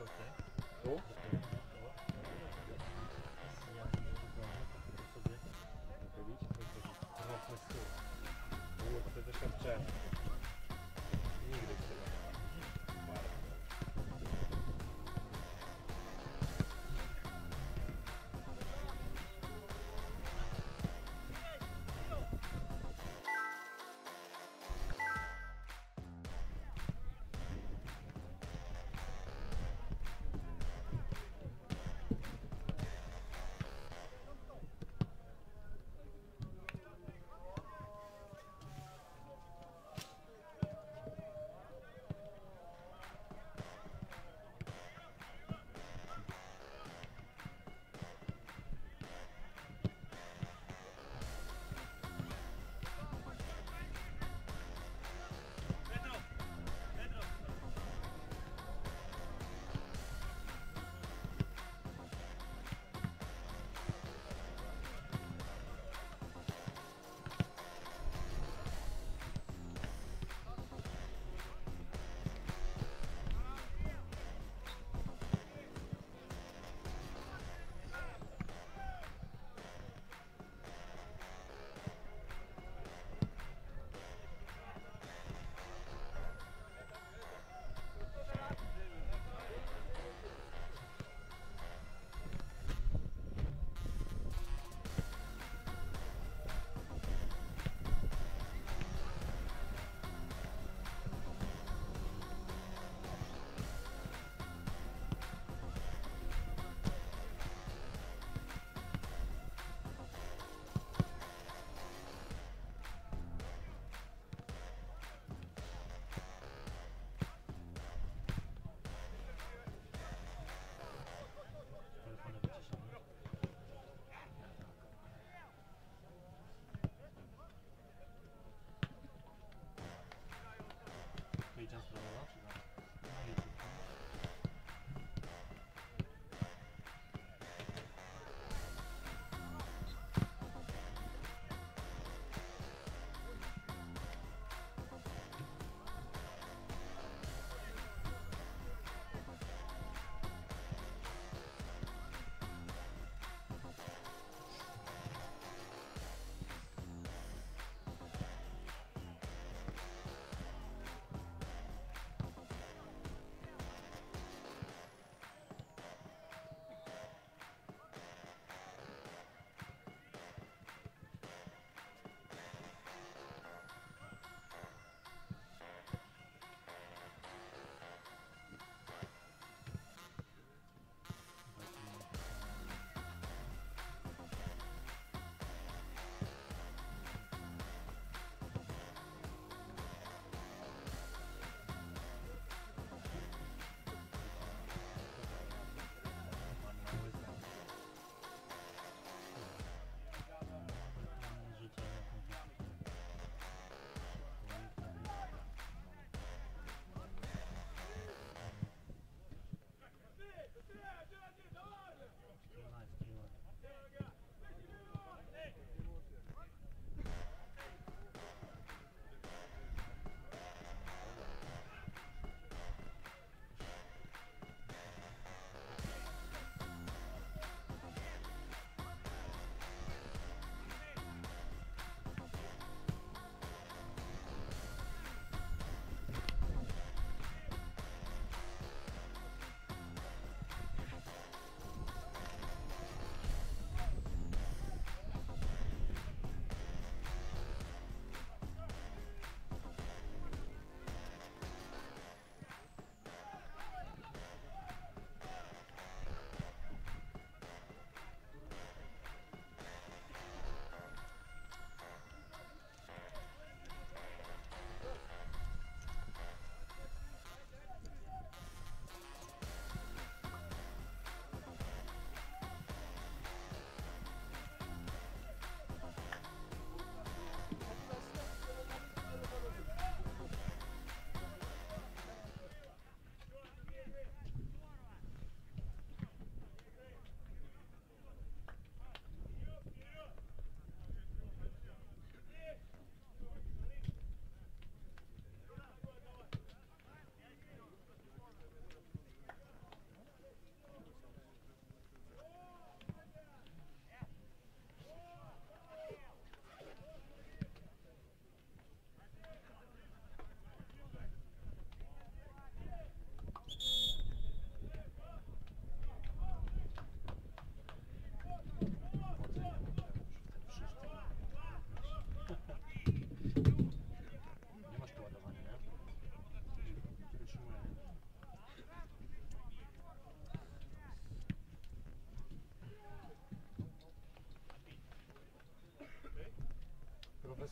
Tu? To doświadczenie. Nigdy tyle.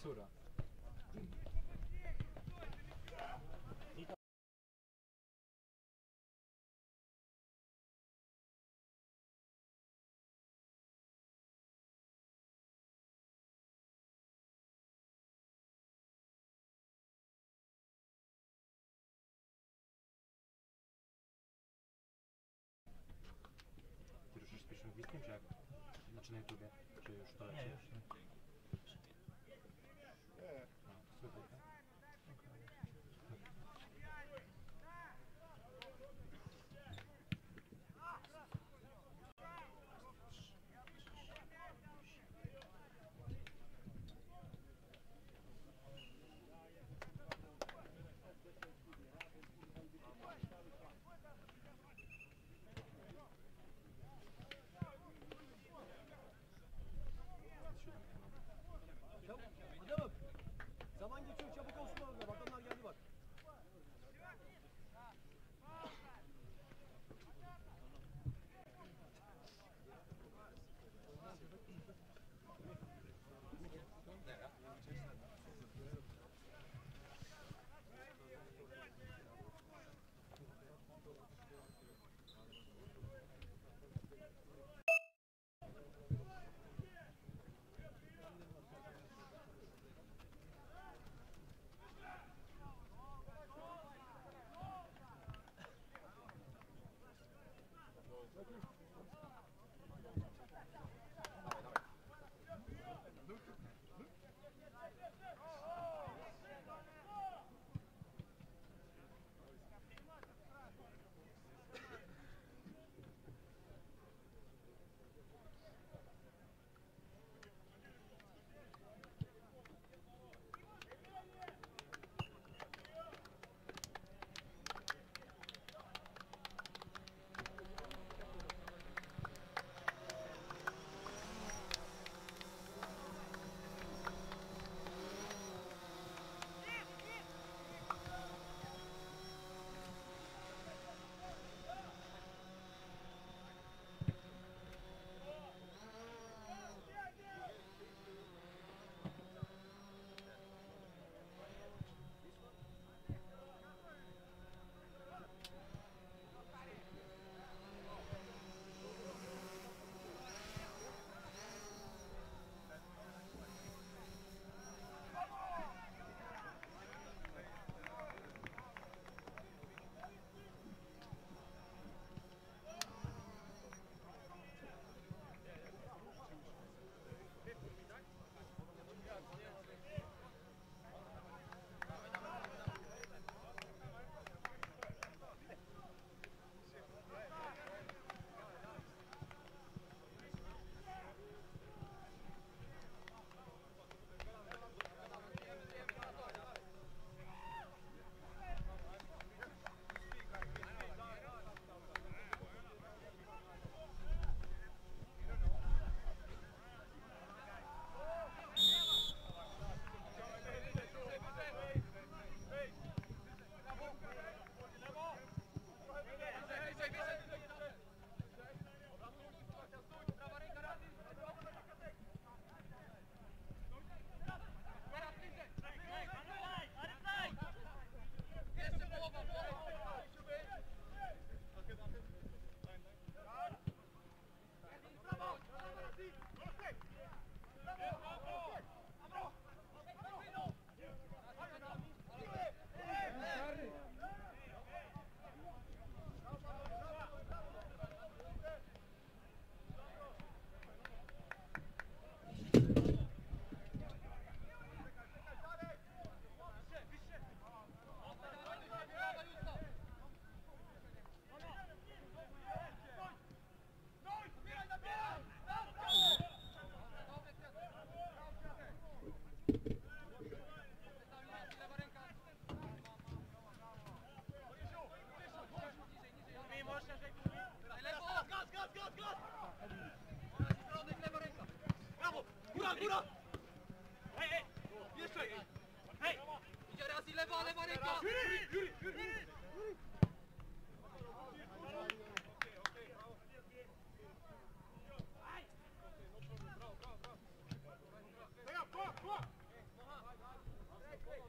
Sura. Ty ruszysz z pierwszym gwizdkiem, czy jak? Znaczy na YouTubie? Czy już to leci? Nie, już nie. A, słychać, tak? Adamım. Zaman geçiyor, çabuk olsun orada. Adamlar geldi bak. góra! Hej, hej! Jeszcze! Hej! Idzie raz i lewa ręka! Jury!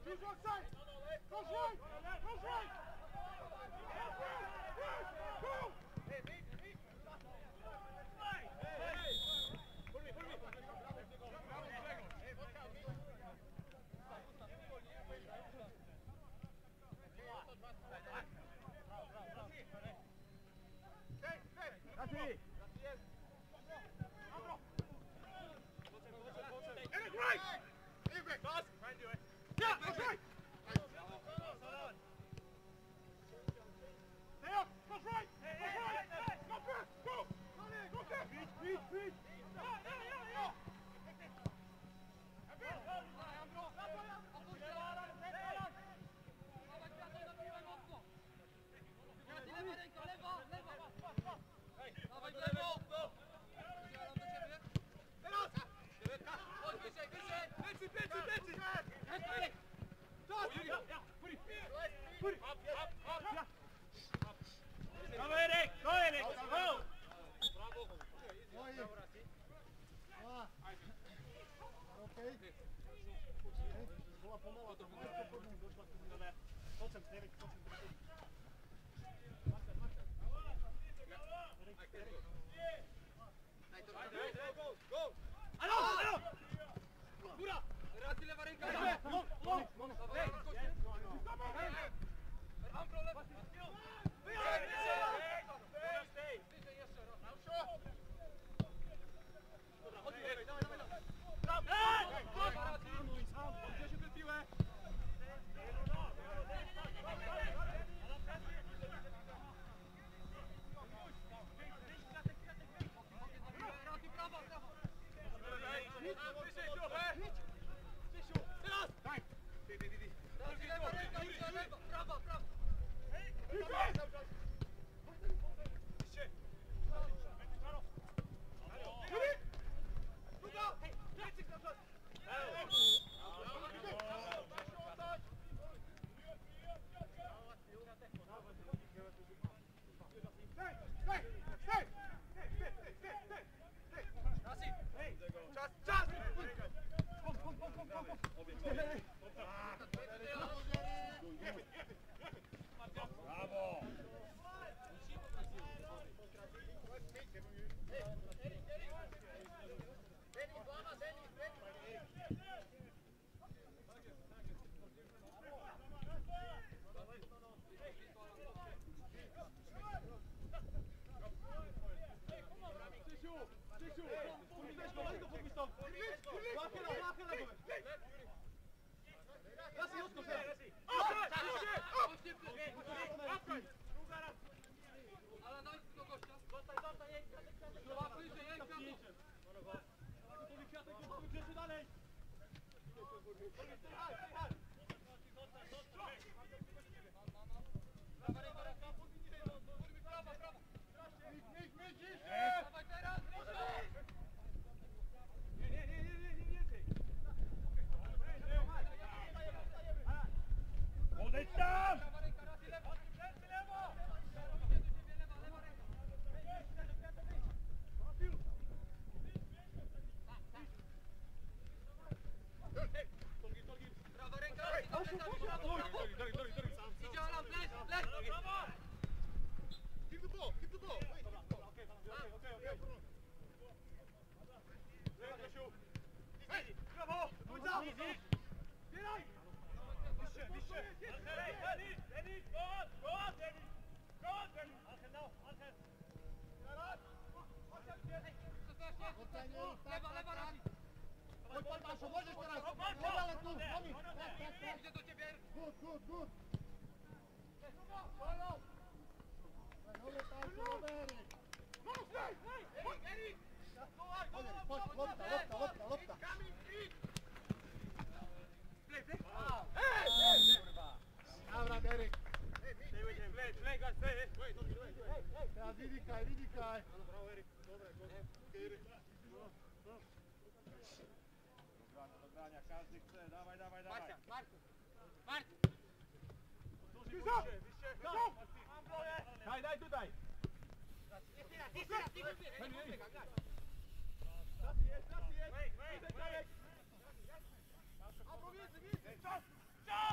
Czas!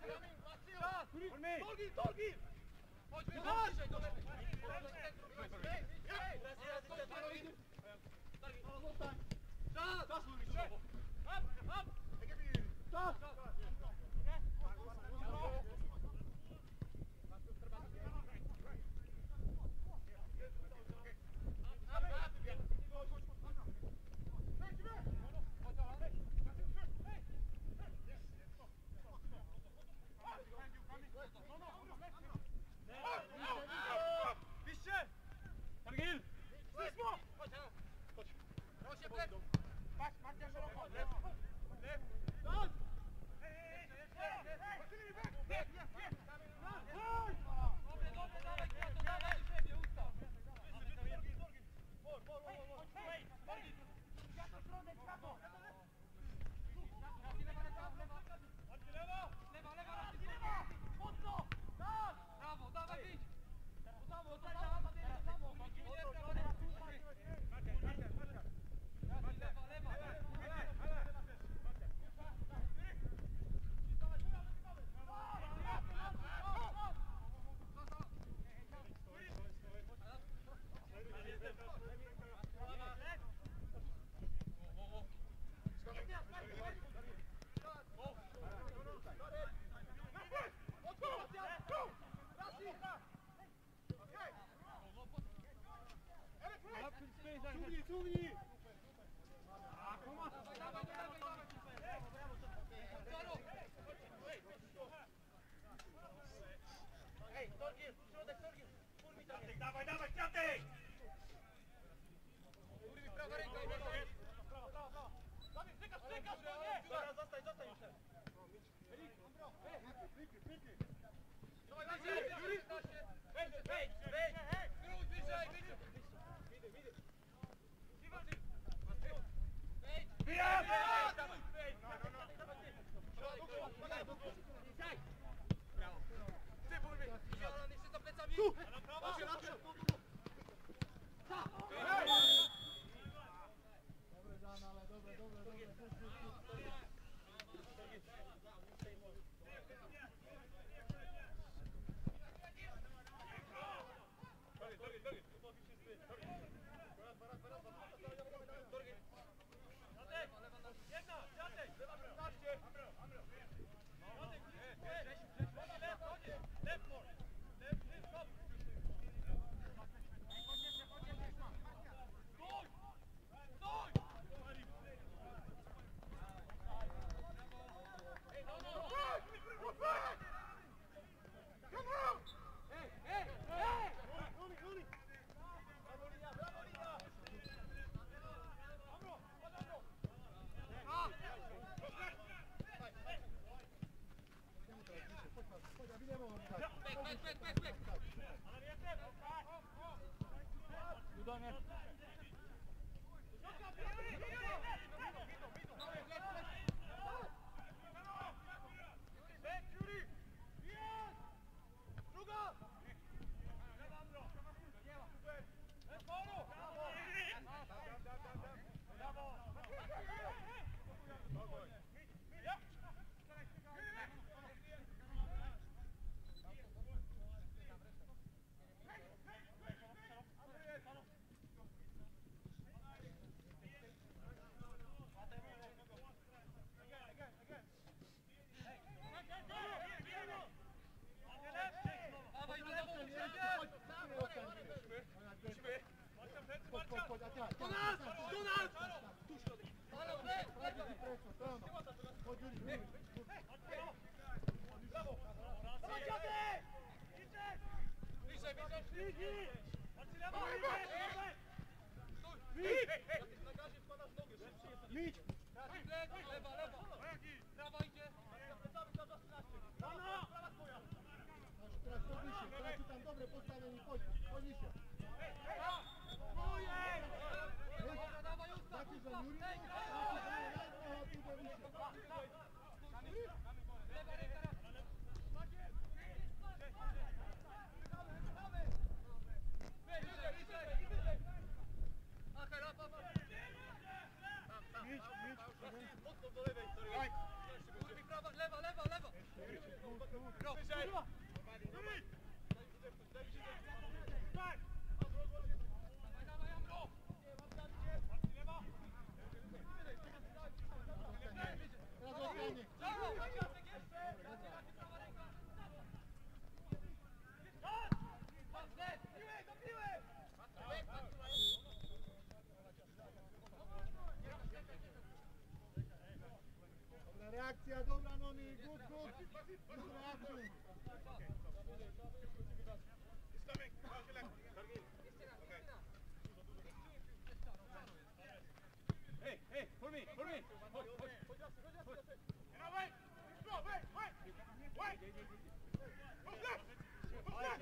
Torgil! Chodź, wychodź! Do lewej! Lewa, lewa, lewa! Wyżej! Tak! Reakcja dobra, Noni, good, good. Good reaction. Hey, hey, for me, for me. Chodź, chodź. Wait, wait, wait. Wait. Move left. Move left.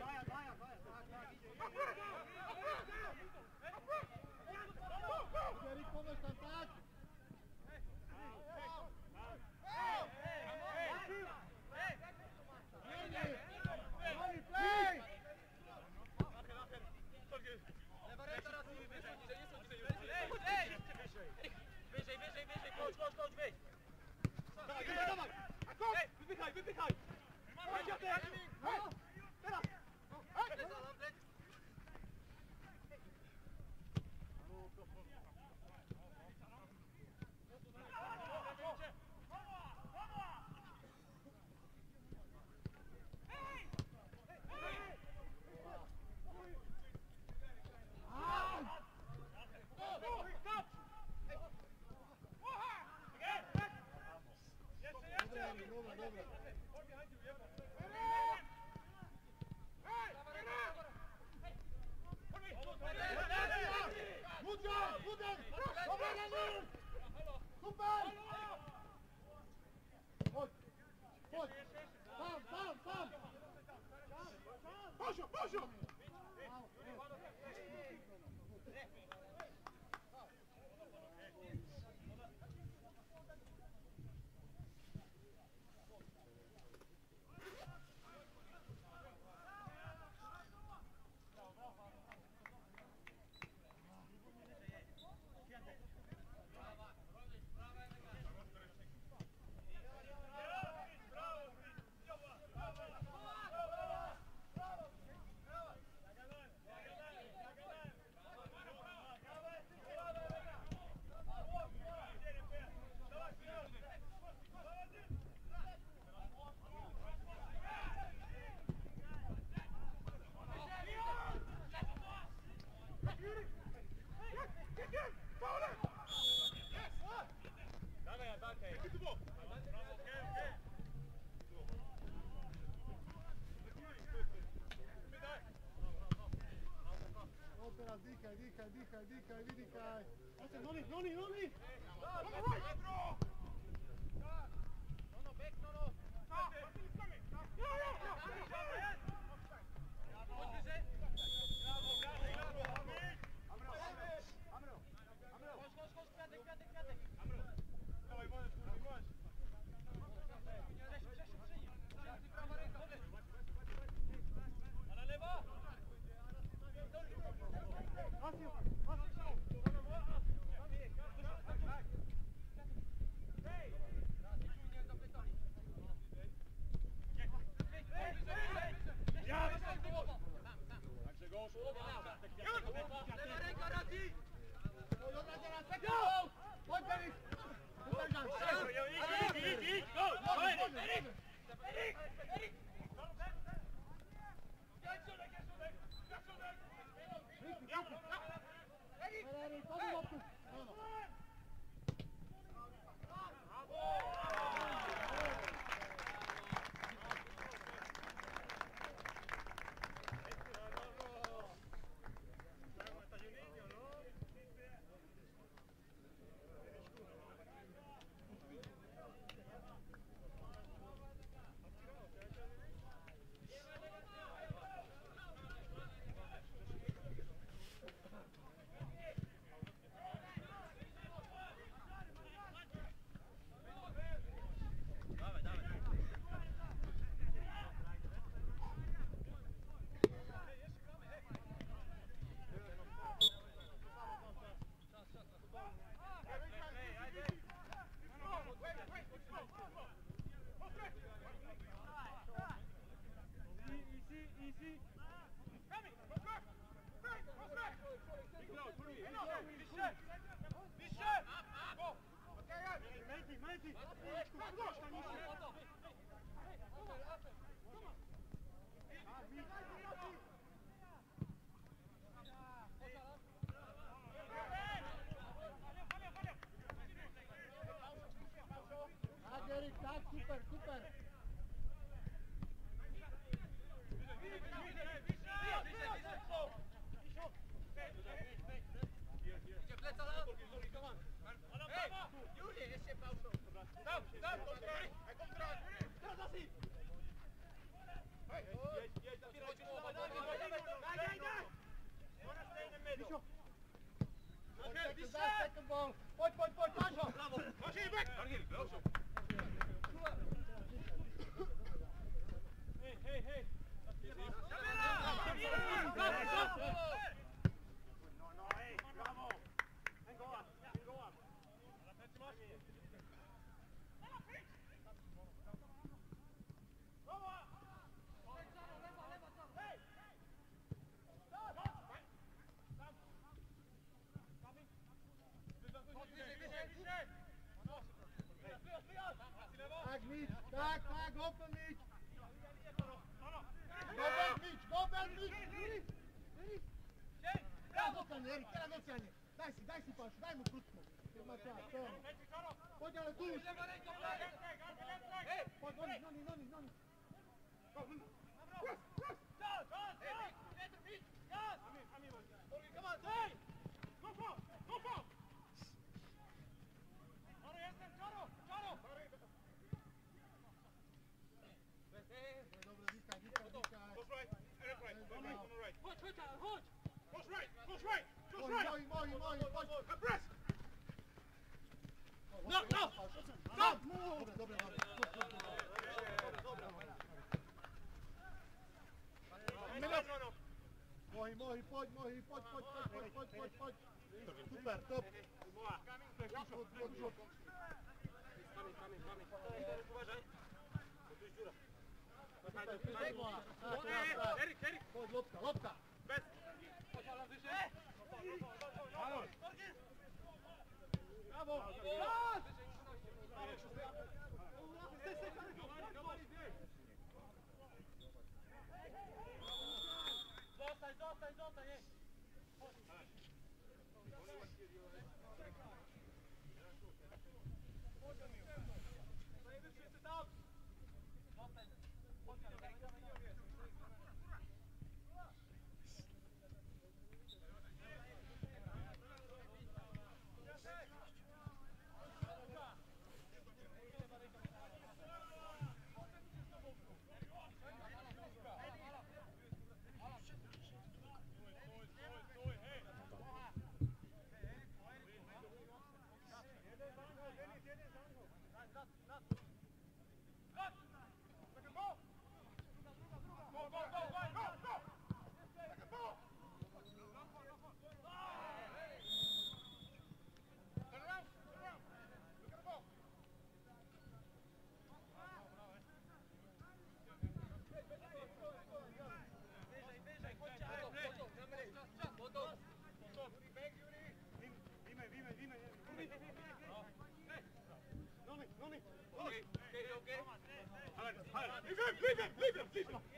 Erik, pomóż tam, tak? Noni, play! Lewa ręka raz i wyżej, niżej, nie są niżej. Wyżej, wyżej, wyżej, chodź, wyjdź. Dawaj, dawaj! Ej, wypychaj, wypychaj. No, teraz! Dobra, dobra. Budzia! Budzia! Dobra, Nani! Super! Chodź! Chodź! Tam! Poziom, poziom. O, teraz dýchaj, vydýchaj. Noni! Lewa ręka, Rati! Chodź, Erik! Idź! Go! Erik! Erik, pomóż łapku! easy. Coming, go back. Back, go back. Big load, for me. Wyższe. Wyższe. Go. Mejti. Tak, Eryk, tak, super, super. Second ball. Chodź, Anjo. Brawo. Hey. Tak, Mitch, tak, open Mitch. Go back, Mitch. Teraz ocenie, Eryk, teraz ocenie. Daj si pašu, daj mu krótko. Ma czas, pełno. Chodź, ale tu już. Chodź, noni. Dobra, wikaj. Moi, chodź. Press. No! Dobra. Moi, chodź. Super, top. Rzut. Eryk. Chodź, lotka. Bez. Brawo. Zostań, Leave him.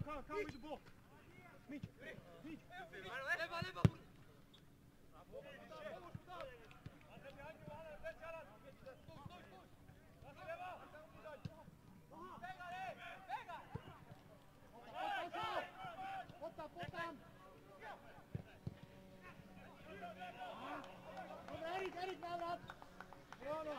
Come with the ball. Mitch. Lewa, lewa! Potam! Dobra, Erik, nawrot! No.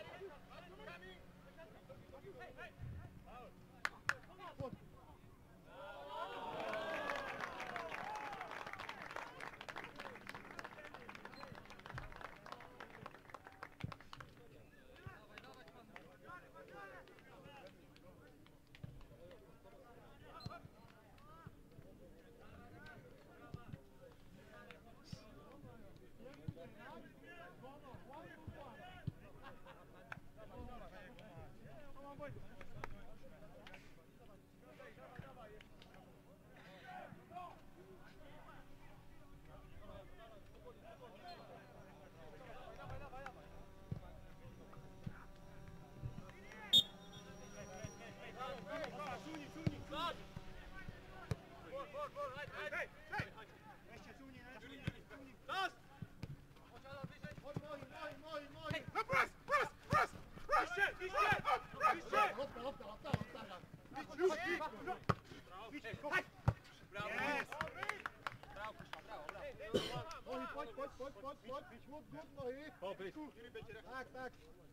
Tak.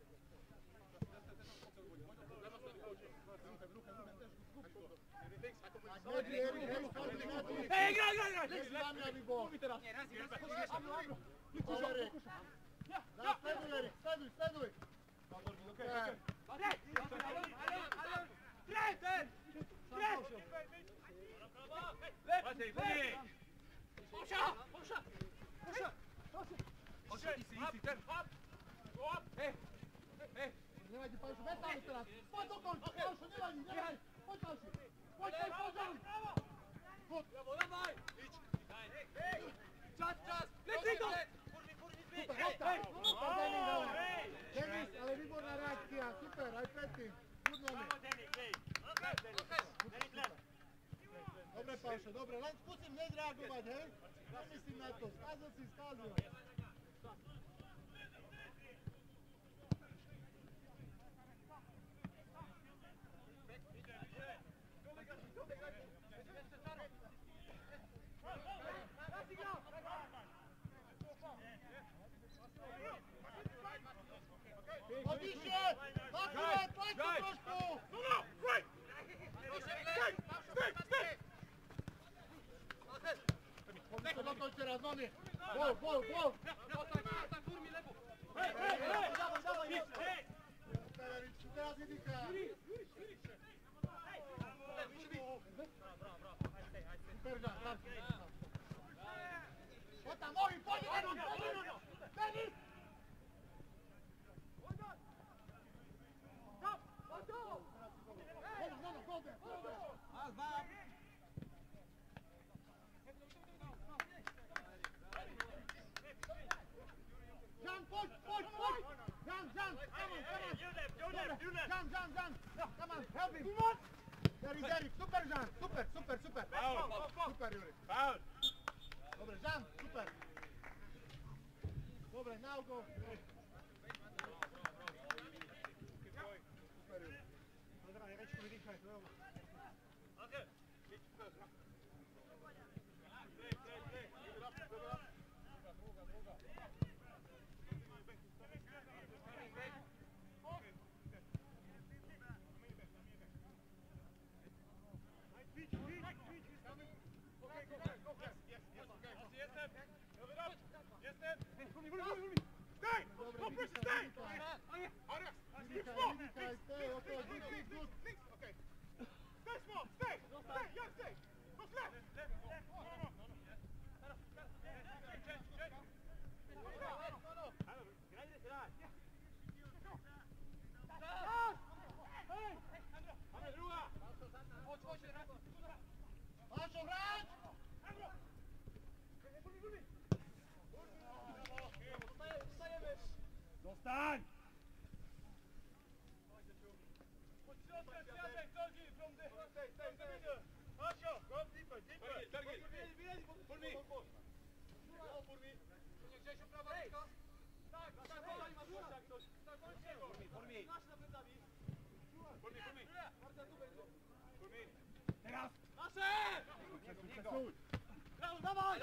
Ej, graj! Jest dla mnie, aby było. Nie, raz. Erik. Steduj. Nie będzie Pauszu, bez tam teraz. Chodź do końca, Pauszu, nie wali. Chodź Pauszu. Chodź. Czas! Denis, ale výborná reakcia, super, aj predtým. Trudno mi. Dobre, Pauszo, dobre, len skúsim hneď reagovať, hej? Zamyslím na to, skázil si. Odíšte! Makulet, tlač to trošku! Poďte dokončte raz, nohy! Gol! Teraz jedynka! Super, tam! Poď tam, nohy, poď! Denis! Go there! Jan, poď! Jan, come on! Jan, come on, help him! There is Erik, super Jan, super! Super, Juri. Dobre, Jan, super! Dobre, now go! Super, Juri. Zostań! Stay. Grzesiu, prawa ręka. Tak, podaj masz gościa ktoś. Tak, Formi. nasz na plecami. Marta, tu będzie. Teraz! Nasze! Przesuń! Brawo, dawaj!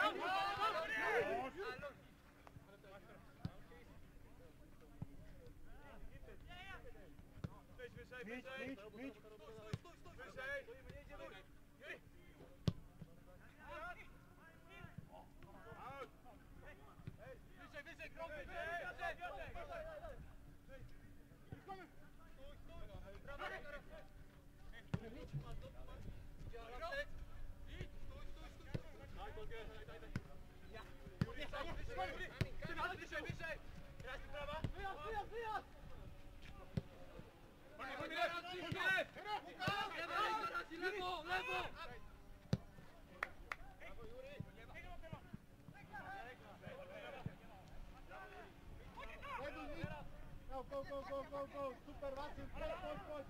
Idź, idź, idź! Wyżej, krok wyżej! Lewo, lewo! Go! Super, Marcin, chodź!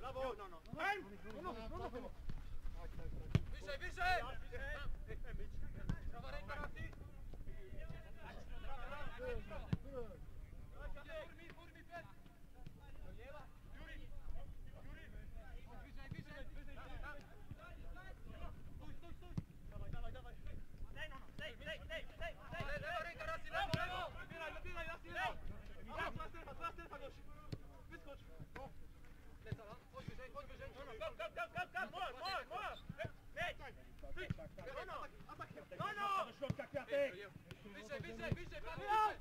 Brawo! No, no. Wyżej, wyżej! Prawa ręka, Rafi! Furmi, Pet! Lewa ręka, Rafi, lewo! Wybieraj, Rasi, lewo! Twoja strefa, gość! Wyskocz! Lecala, chodź wyżej, chodź wyżej! Do środka, Kwiatek! Wyżej, wyżej, wyżej, prawo, wyżej!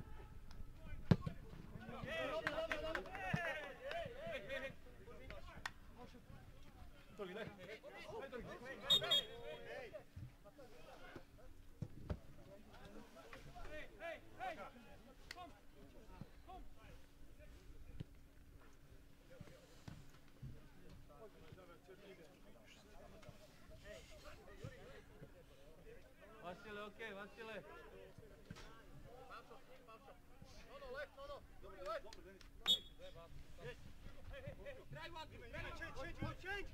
Vasile, okej, Vasile. No, left, no. Dobry, left! Try one, Change!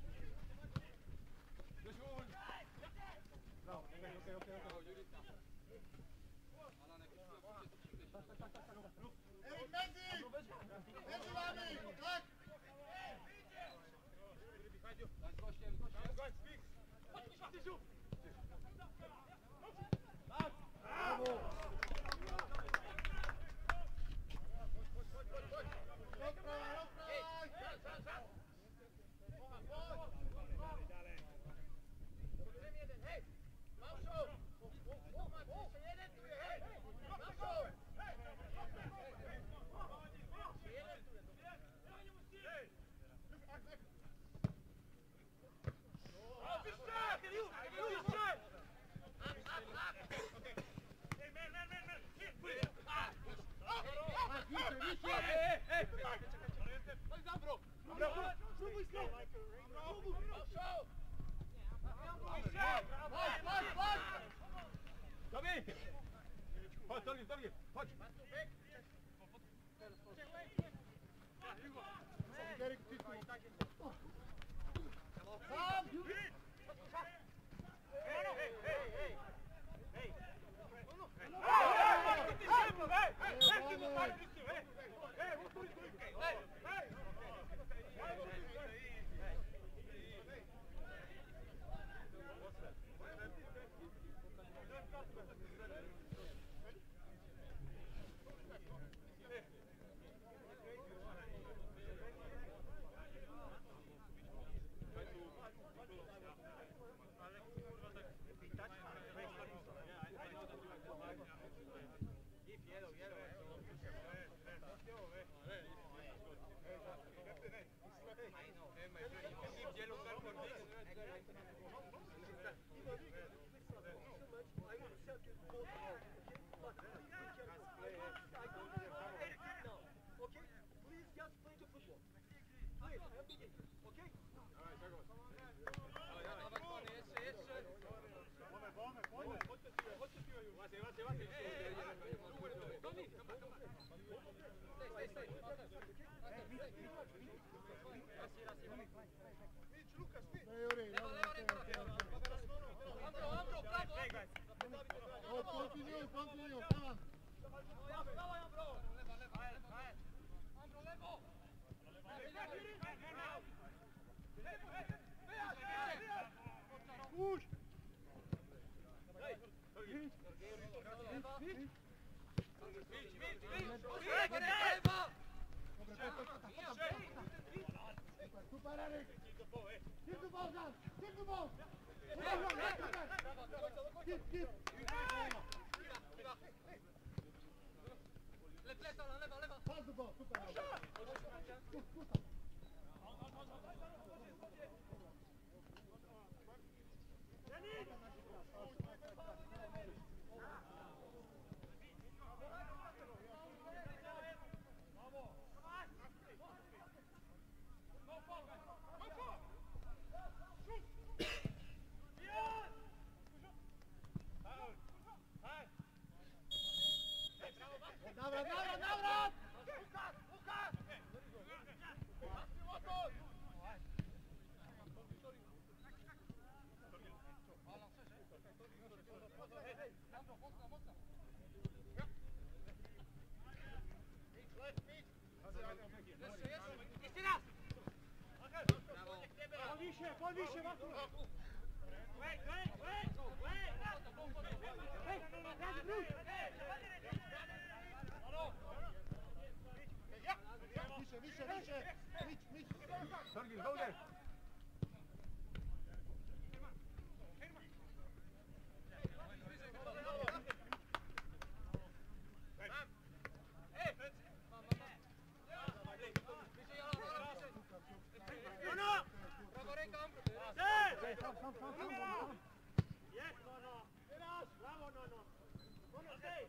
Erik, Messi! Messi wami! Tak! Chodź, chodź! Erik, sam! Continue, come on. Push! Super, Erik! Keep the ball, Jan! Keep the ball! Keep! Lewa! Pass the ball, super! Nawrot! Jeszcze raz! Podwij się, Marku! Wait! Hej, teraz wróć! Wyższe! Idź! Torgil, go there! Prawa ręka! Jest, Nono! Teraz! Brawo, Nono! Nono, stay!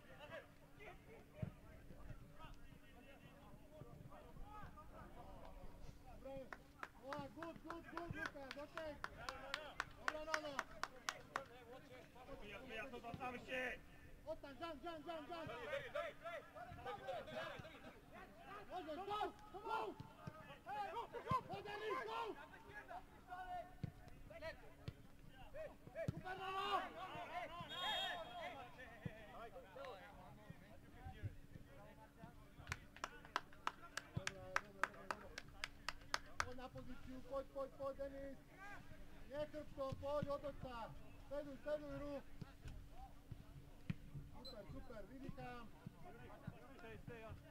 Good, Lukas, okej. Dobra, Nono. Ja to zaczynamy się! Oddaj, Jan! Może, go! Podelis, go! Super, Nono! Chodź na pozycję, chodź, Denis! Nie krzyp to, chodź, otoč sa! Steduj, rób! Super, wydykam! Stay on.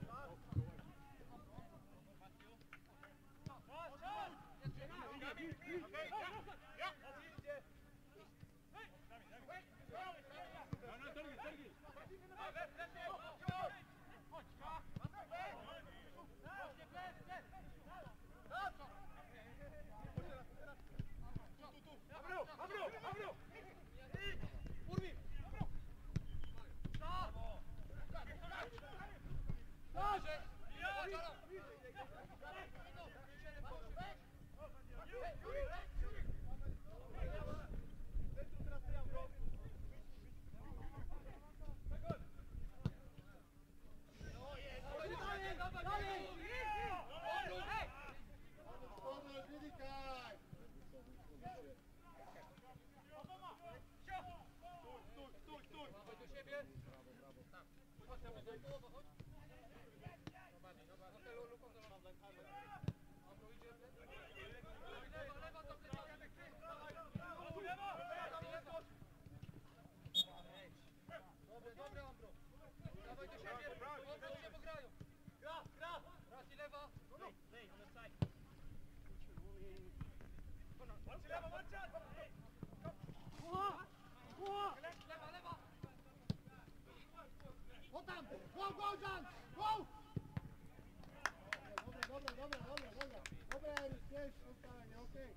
Wydykaj! Dawaj do siebie! Tam! Chodź tam, chodź! Hotelu, Luką, Ambro idzie! Lewa, tam Dobre, Ambro! Dawaj do siebie! Ambro się pograją! Gra! Raz i lewa! Lewa! O tam! Go, Jan! Go! Dobra. Dobra, Eryk, jest spokojnie, okej.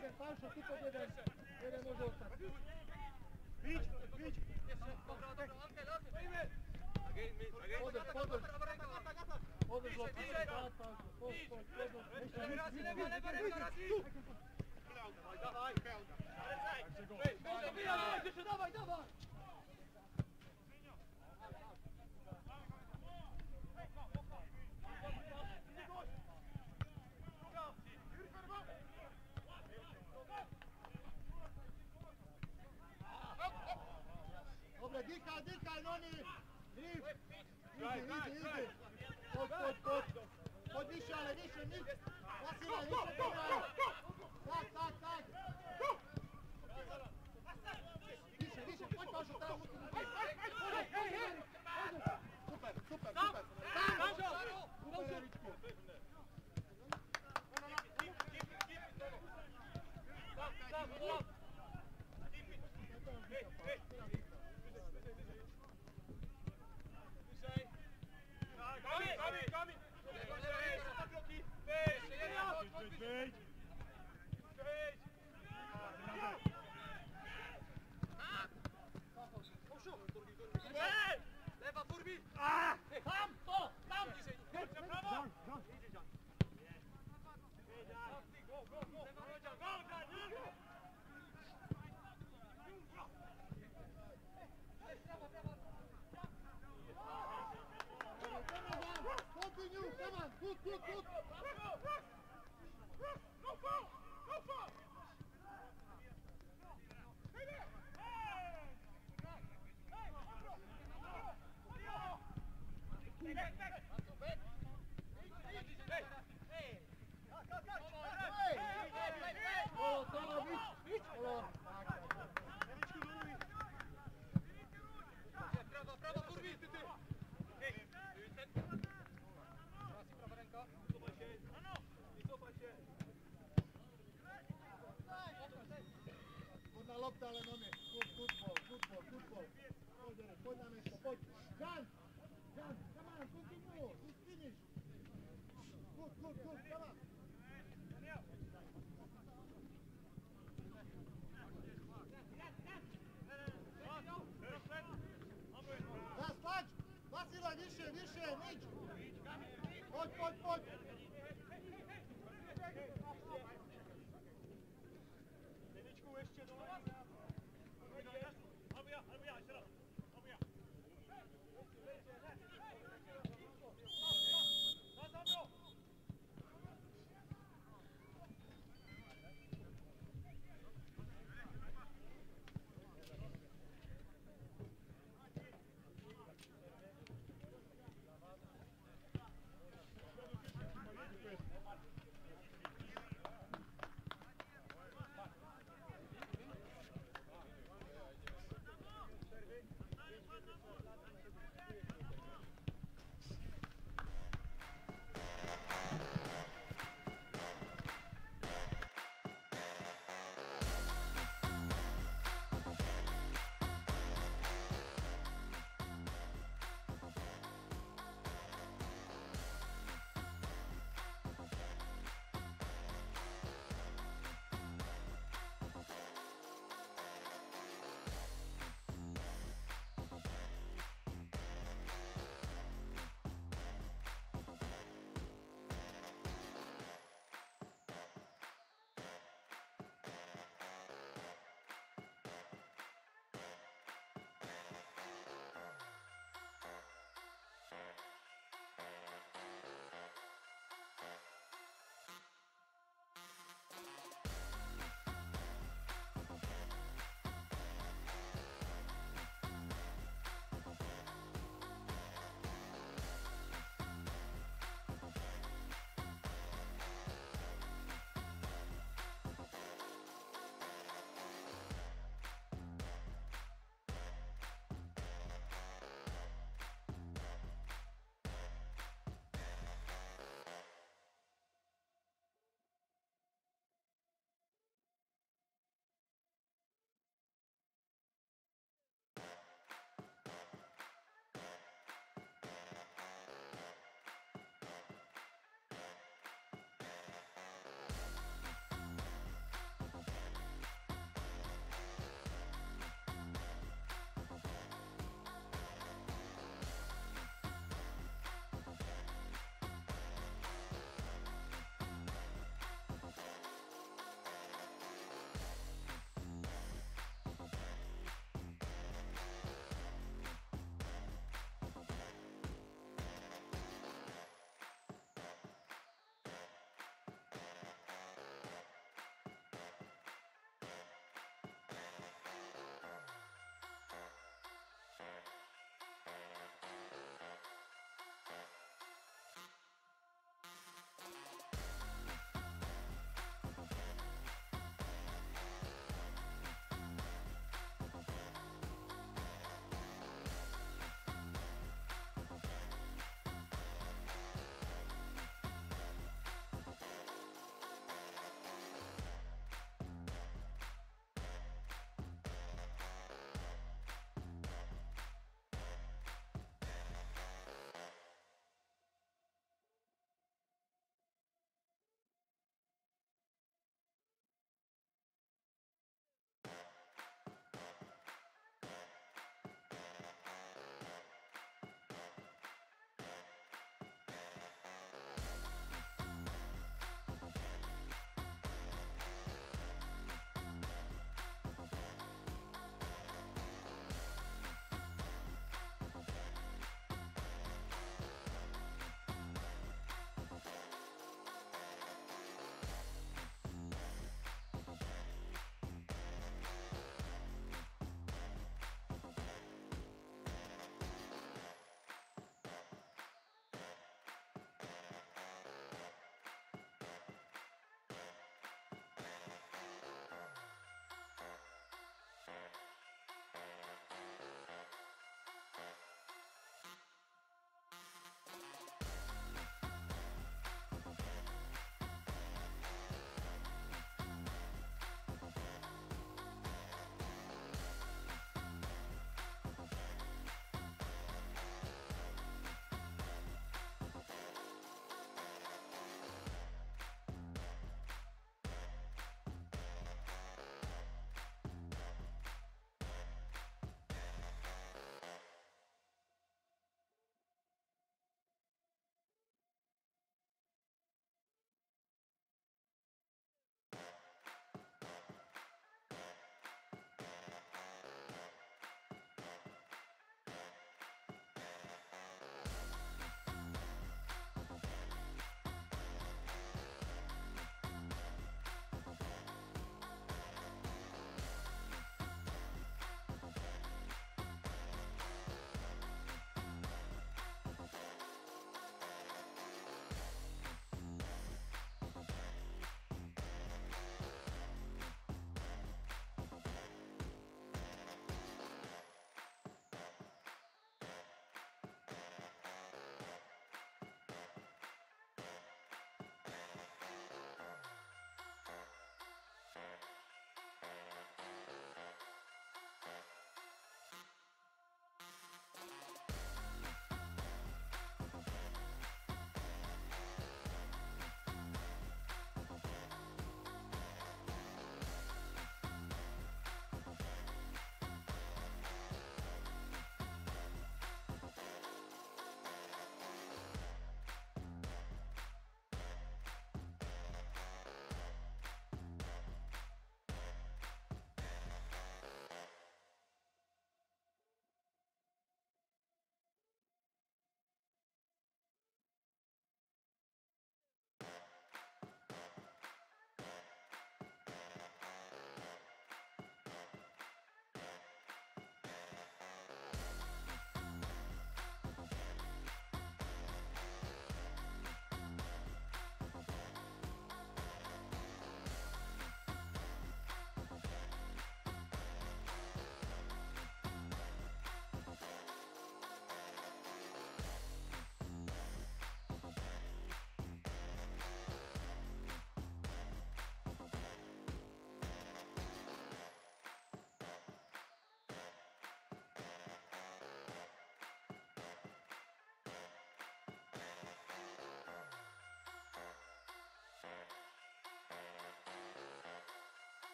jeden falszo, tu pod jeden. Jeden może ostać. Idź, idź. Dobra, Ankel, Ankel. Podesz, podesz. Podesz, Bliżej, bliżej. Raz i lewa, lewa, lewa, raz i... Dawaj. Wyjazd, jeszcze dawaj, dawaj! Dobre, dýchaj, dýchaj, Noni! Drift! Easy, easy. Poď, poď, poď. Poď vyššie, ale vyššie, nič. Zasilaj, vyššie, podaj. Tak, tak, tak. Vyššie, vyššie, poď, Pašo, teraz musíme byť. Super, super, super. Super, Eričku. Lewa, Furbi! Tam, to, tam. Continue, come on, good, good, good. Olo, Tomo, bić. Olo. Prawa, prawa, Furbi, ty! Raz i prawa ręka. Ładna lopta, ale Noni. Good, good ball, good ball, good ball. Chodź, Derek, chodź na miejsce, chodź. Jan! Jan, come on, continue. It's finished. Good, good, good, come on. Raz, patrz! Wasila, wyższe, wyższe, idź! Chodź, chodź, chodź! Deničku, ještě dole. Albo já, ještě raz. Albo já. Raz, Ambro.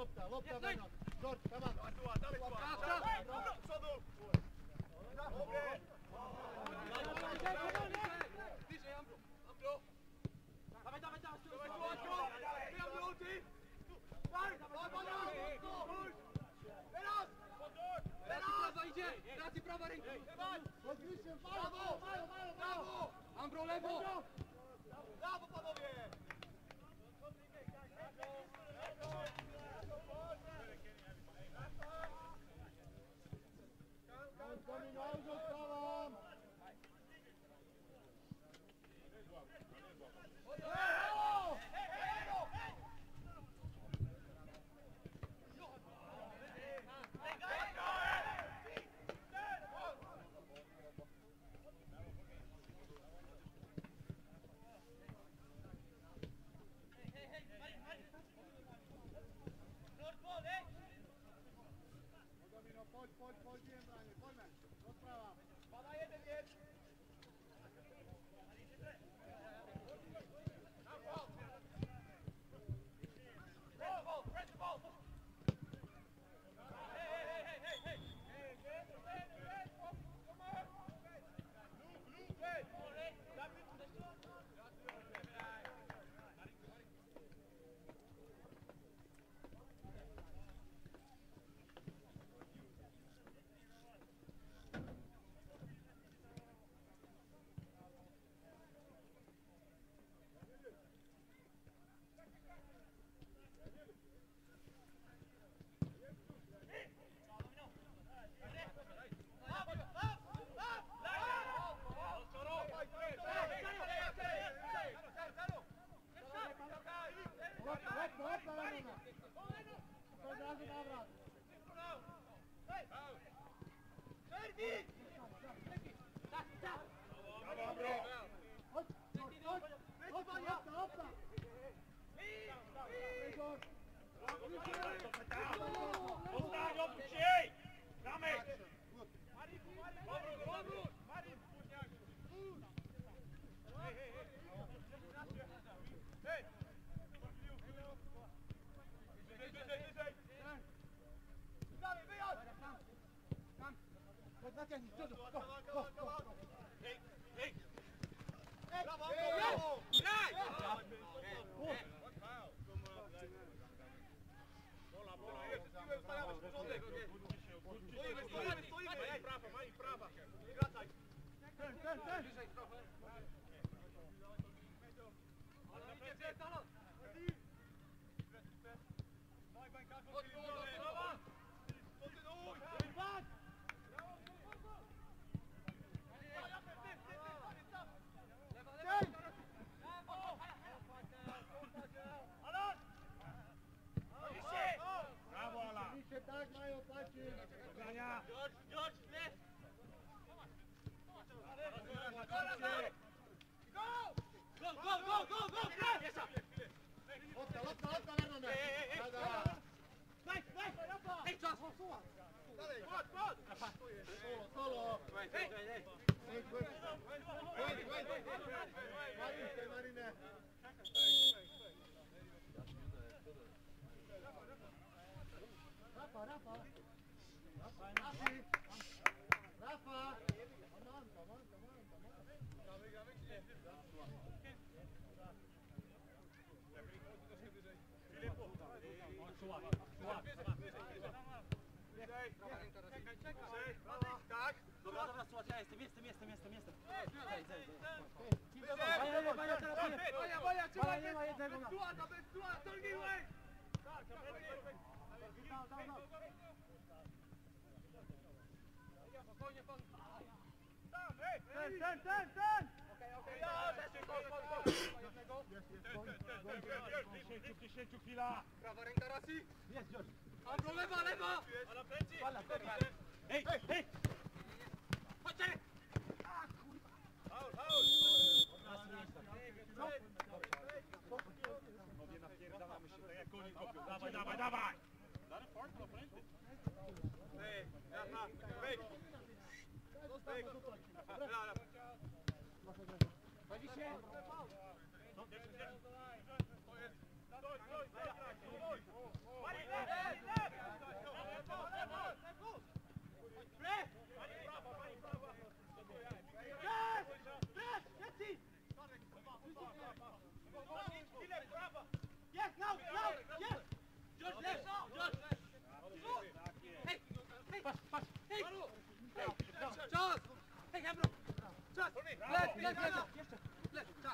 lopta Beno. George, tamam. Dalej, do przodu! Dobre! Bliżej, Ambro! Ambro! Dawaj, dawaj, dawaj! Prawa idzie! Racji prawa ręka! Odwróćcie, brawo! Brawo! Ambro, lewo! Brawo, panowie! Domino, zostawam! Domino, chodź, wiem, branie, chodźmy, do prawa. Pada jeden jest! Hopla, Lenona. To od razu nawrat. Chodź, hopla. George. Zostań, obróć się! Gramy! Hej! Wyżej! Dalej, wyjazd! Naciągnij, przodu, go. Hej! Brawo! Brawo! Graj! Bola, jest, ustawiamy się, porządek. Stoimy! Mani prawa! Wracaj! Ten. Bliżej trochę! Ale idzie pierdolon! Brawa! Kontynuuj! Alan! Brawo, Alan! Widzicie, tak mają patrzeć. Grania! George, left! Go! Lopta, Lenona. Ej, czas! Dalej, chodź! Solo. Hej! Marinę. Rafa. Rafa. Come on. Tak! Dobra, słuchajcie, ja jestem. Baja, trzymaj! Bezduła, ciągnij! Spokojnie, pan! Ten! W 10 chwila! Prawa ręka Rasi! Jest, George. Ambro, lewa! Ale pędzi! Hej! Chodźcie! Haul! Panowie, napierdalamy się tak jak koni kopią. Dawaj! Hej, Rafa, wyjdź! Chodzi się. Stój! Czas! Hej, Ambro! Czas! Lep, lep, lep! Lep, czas!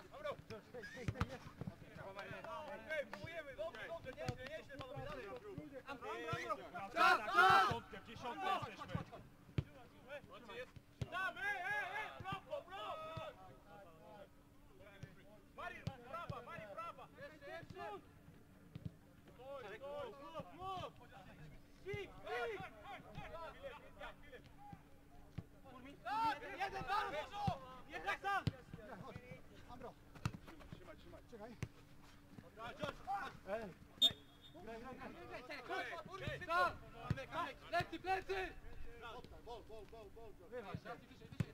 Próbujemy, dobrze, nieźle, panowie, dalej. Ambro! Czas, czas! W dziesiątce jesteśmy. Damy, brawo, brawo! Mari, prawa! Jeszcze! Mów! Sik! Jeden, bardzo! Jednak sam! Ambro. Czekaj. Plecy, plecy! Bol. Wyżej, wyżej.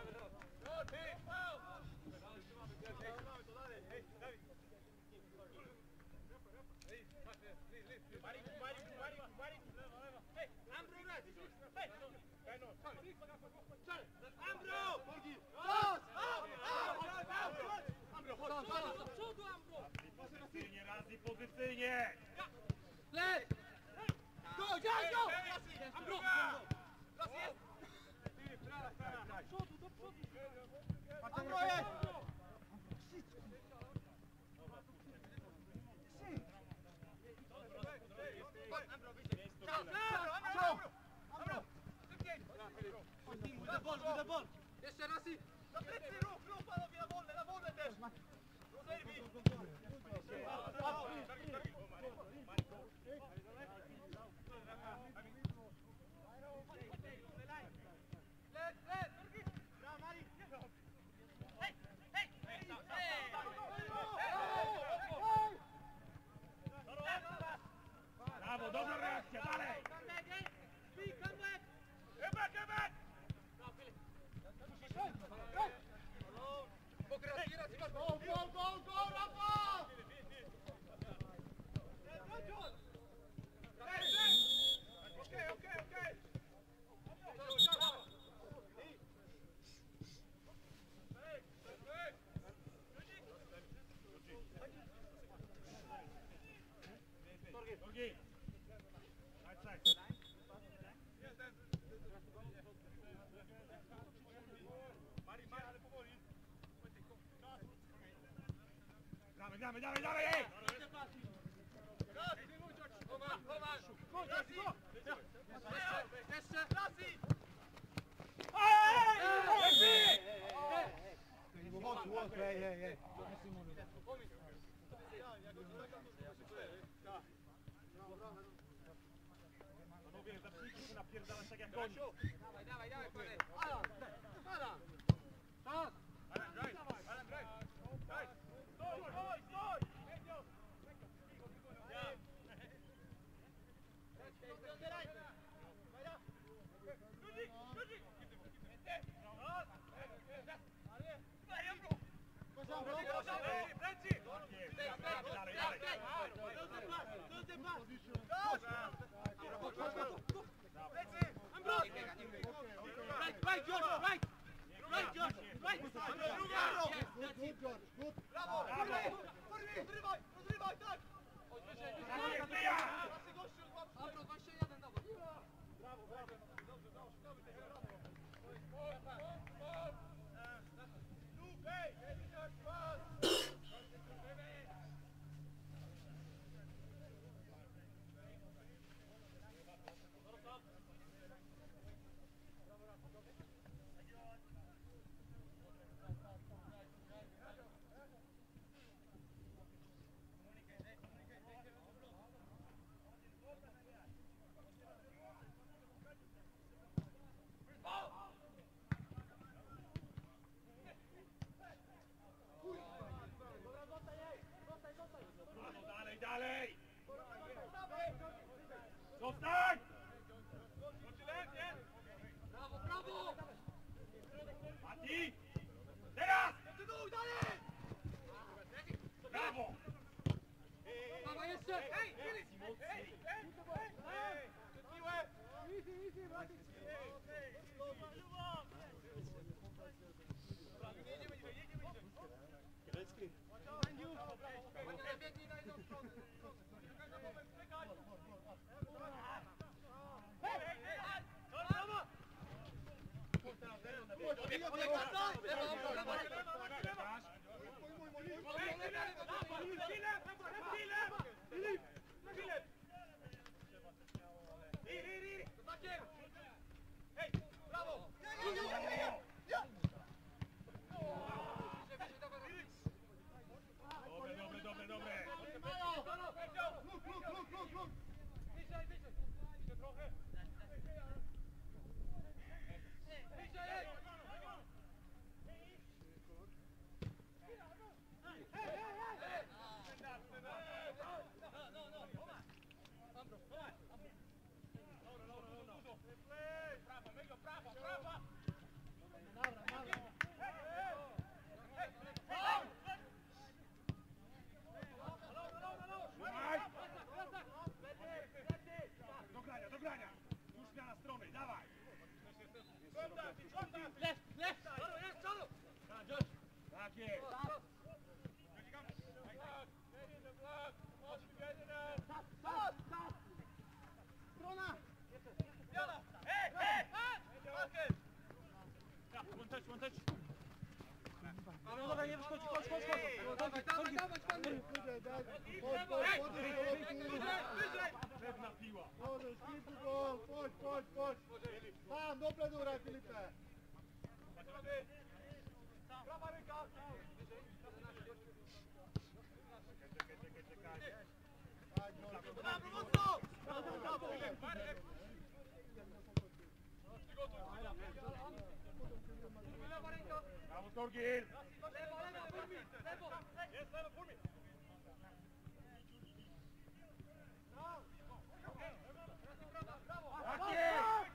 Do przodu, Ambro! Pozycyjnie, Razi, pozycyjnie! Lec! Go! Ambro! Do przodu! Ambro jest! Jeszcze raz i... Na plecy, rób, panowie, na wolne też! Rozerwij! Lec, lec! Brawo, dobra reakcja, dalej! Gebek! Go, Rafa! Okej! Drugi! Right. Mari, ale powoli! Gramy, ej! Jeszcze! Ej. Panowie, zacznijcie się napierdalać tak jak oni. Dawaj, panie! Alan! Czas! Alan, graj! Stój! Rozrywaj, tak! Ambro, 21, dawaj! Dalej! Zostań! Brawo! Mati! Teraz! Brawo! Dawaj jeszcze! Biegnij na jedną stronę! Hej! Do grania! Już zmiana strony, dawaj! Tak jest! One touch! No dobra, nie wychodzi, chodź! Pewna piła! Chodź! Tam, do predura, Filipe! Prawa ręka! Brawo, mocno! Brawo! Lewa ręka! Brawo, Torgil! Lewo, Furmi! Lewo! Jest, lewo, Furmi! Brawo! Tak jest!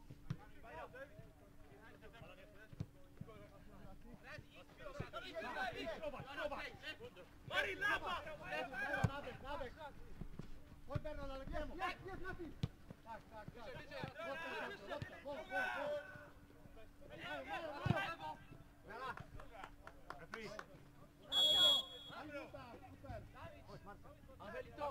Idź, Marin, lewa! Nadek. Chodź Bernal, ale gdzie mu? Jest na tym. Tak. Go. Super. Angelito!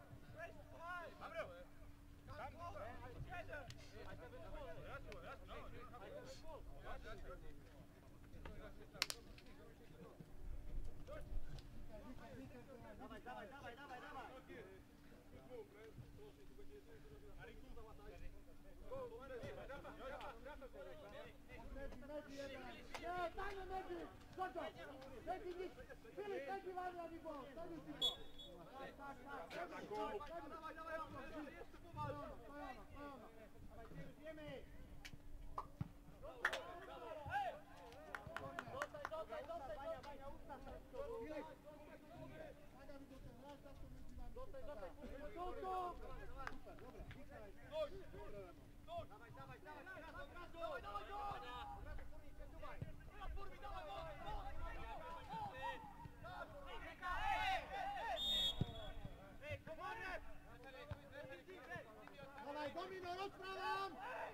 Dawaj, domino, rozprawam!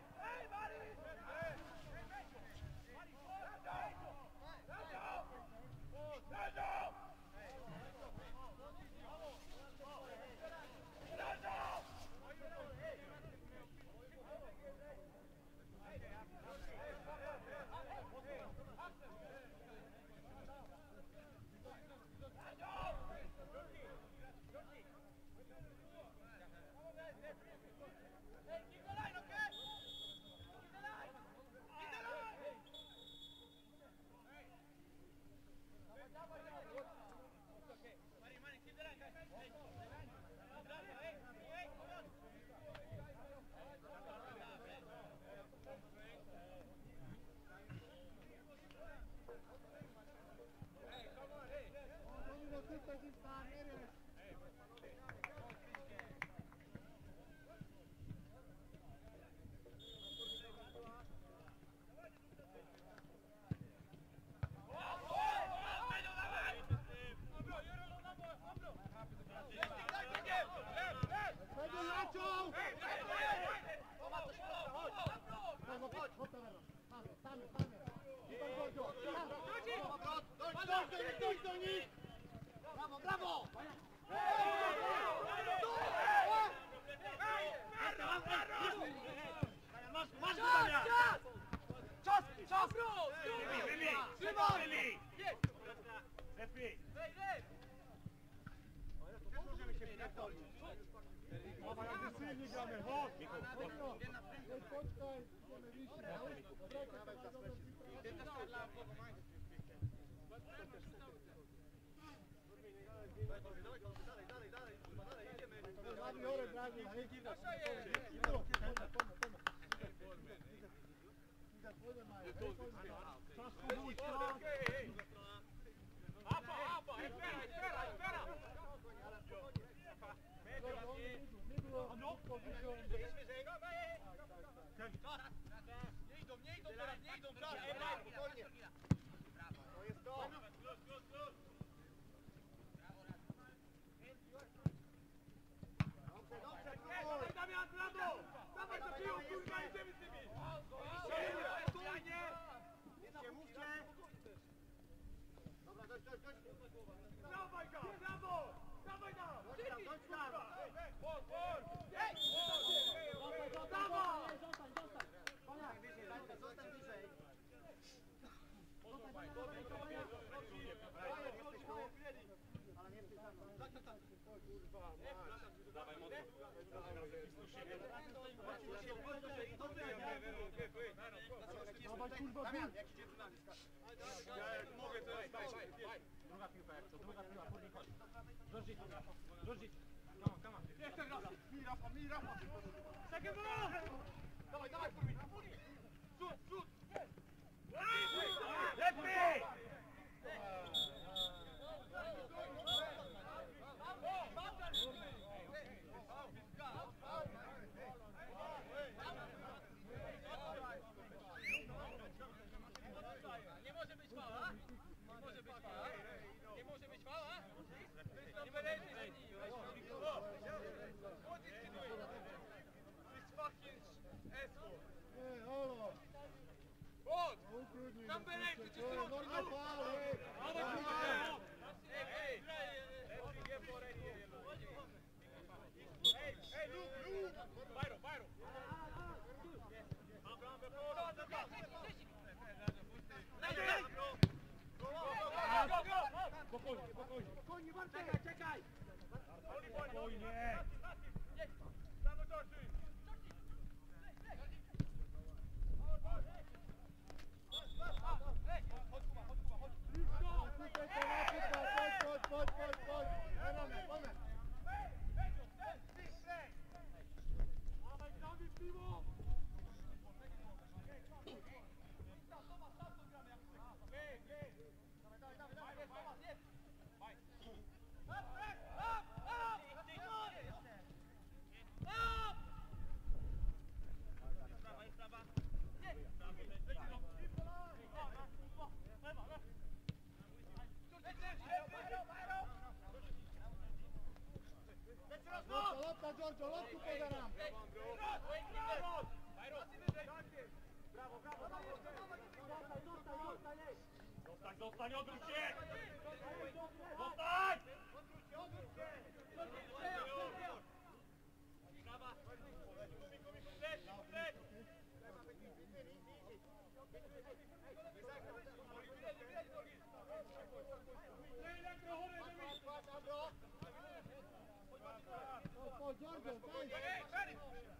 Brawo! Czas! Trzymaj! Lepiej! Agresywnie gramy, chodź! Nie idą, spokojnie. To jest to. Dobrze, Damian, brawo! Dawaj do piłu, kurwa, idziemy z tymi! Mówcie! Dobra, dość! Dawaj go, brawo! Dawaj tam! Dość tam! Brawo! Zostań bliżej! Ale nie jesteś za mną. Dawaj mocno. Damian, Jak idzie tu nami, skacz. Mogę teraz dać. Druga piłka, jak to? Druga piłka, później chodź. Rzucić. Come on. Nie chcę grać! Mi Rafa! Second ball! Dawaj, Furmi! Rzut! Lepiej! Nie może być mała! Nie może być mała! Nie będę What is he doing? This fucking asshole. Hey, hold on. What? Utrudnij. Number 8, just Hey, don't not my foul, hey. Hey, look! Byron! Spokojnie, Bartek! Czekaj! Spokojnie! Chodź. Moment. Lopta, Giorgio, loptu podaram. Zostań, odwróć się! Zostań! Chodź, Giorgio, daj.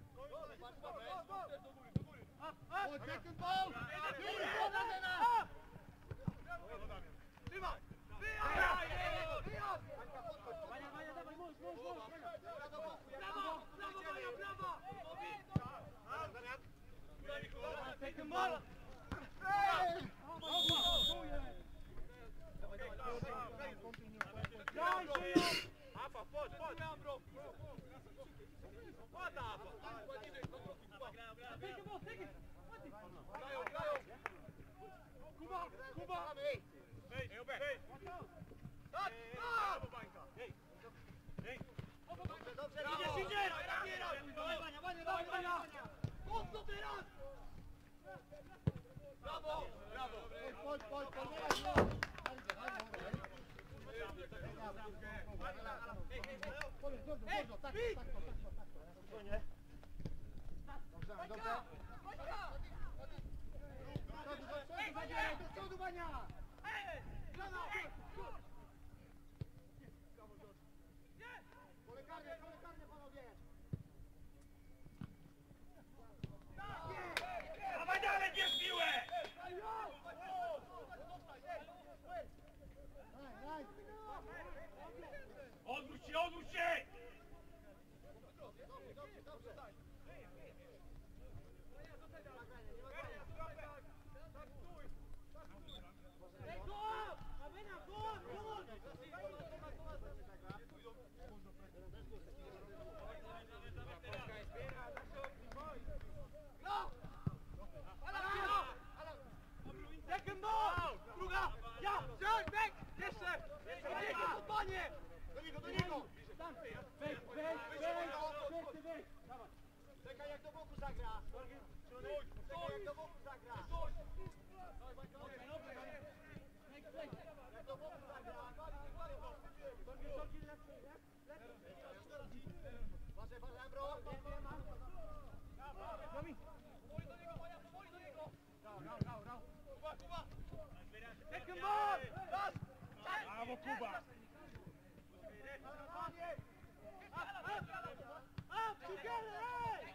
Chodź, second ball. Wania, dawaj, mąż! Brawo! Second ball! Apa, chodź! Ładna Apa! Grają! Kuba! Hej, Obek! Tak! Brawo, Bańka! Dobrze! Idziesz! Wania! Mocno teraz! Brawo! Chodź, Giorgio, tak. Spokojnie. Dobrze. Do przodu, Wania! Pole karne, panowie! Dawaj dalej, bierz piłę! Daj. Odwróć się! Second ball! Druga! Ja! Back! Jeszcze! Panie! Do niego! Wejdź! Dawaj! Czekaj, jak do boku zagra. Czekaj, jak do boku zagra. Jak do boku zagra. Uważaj, bro. Second ball! Raz! Brawo, Kuba! Up together, hey!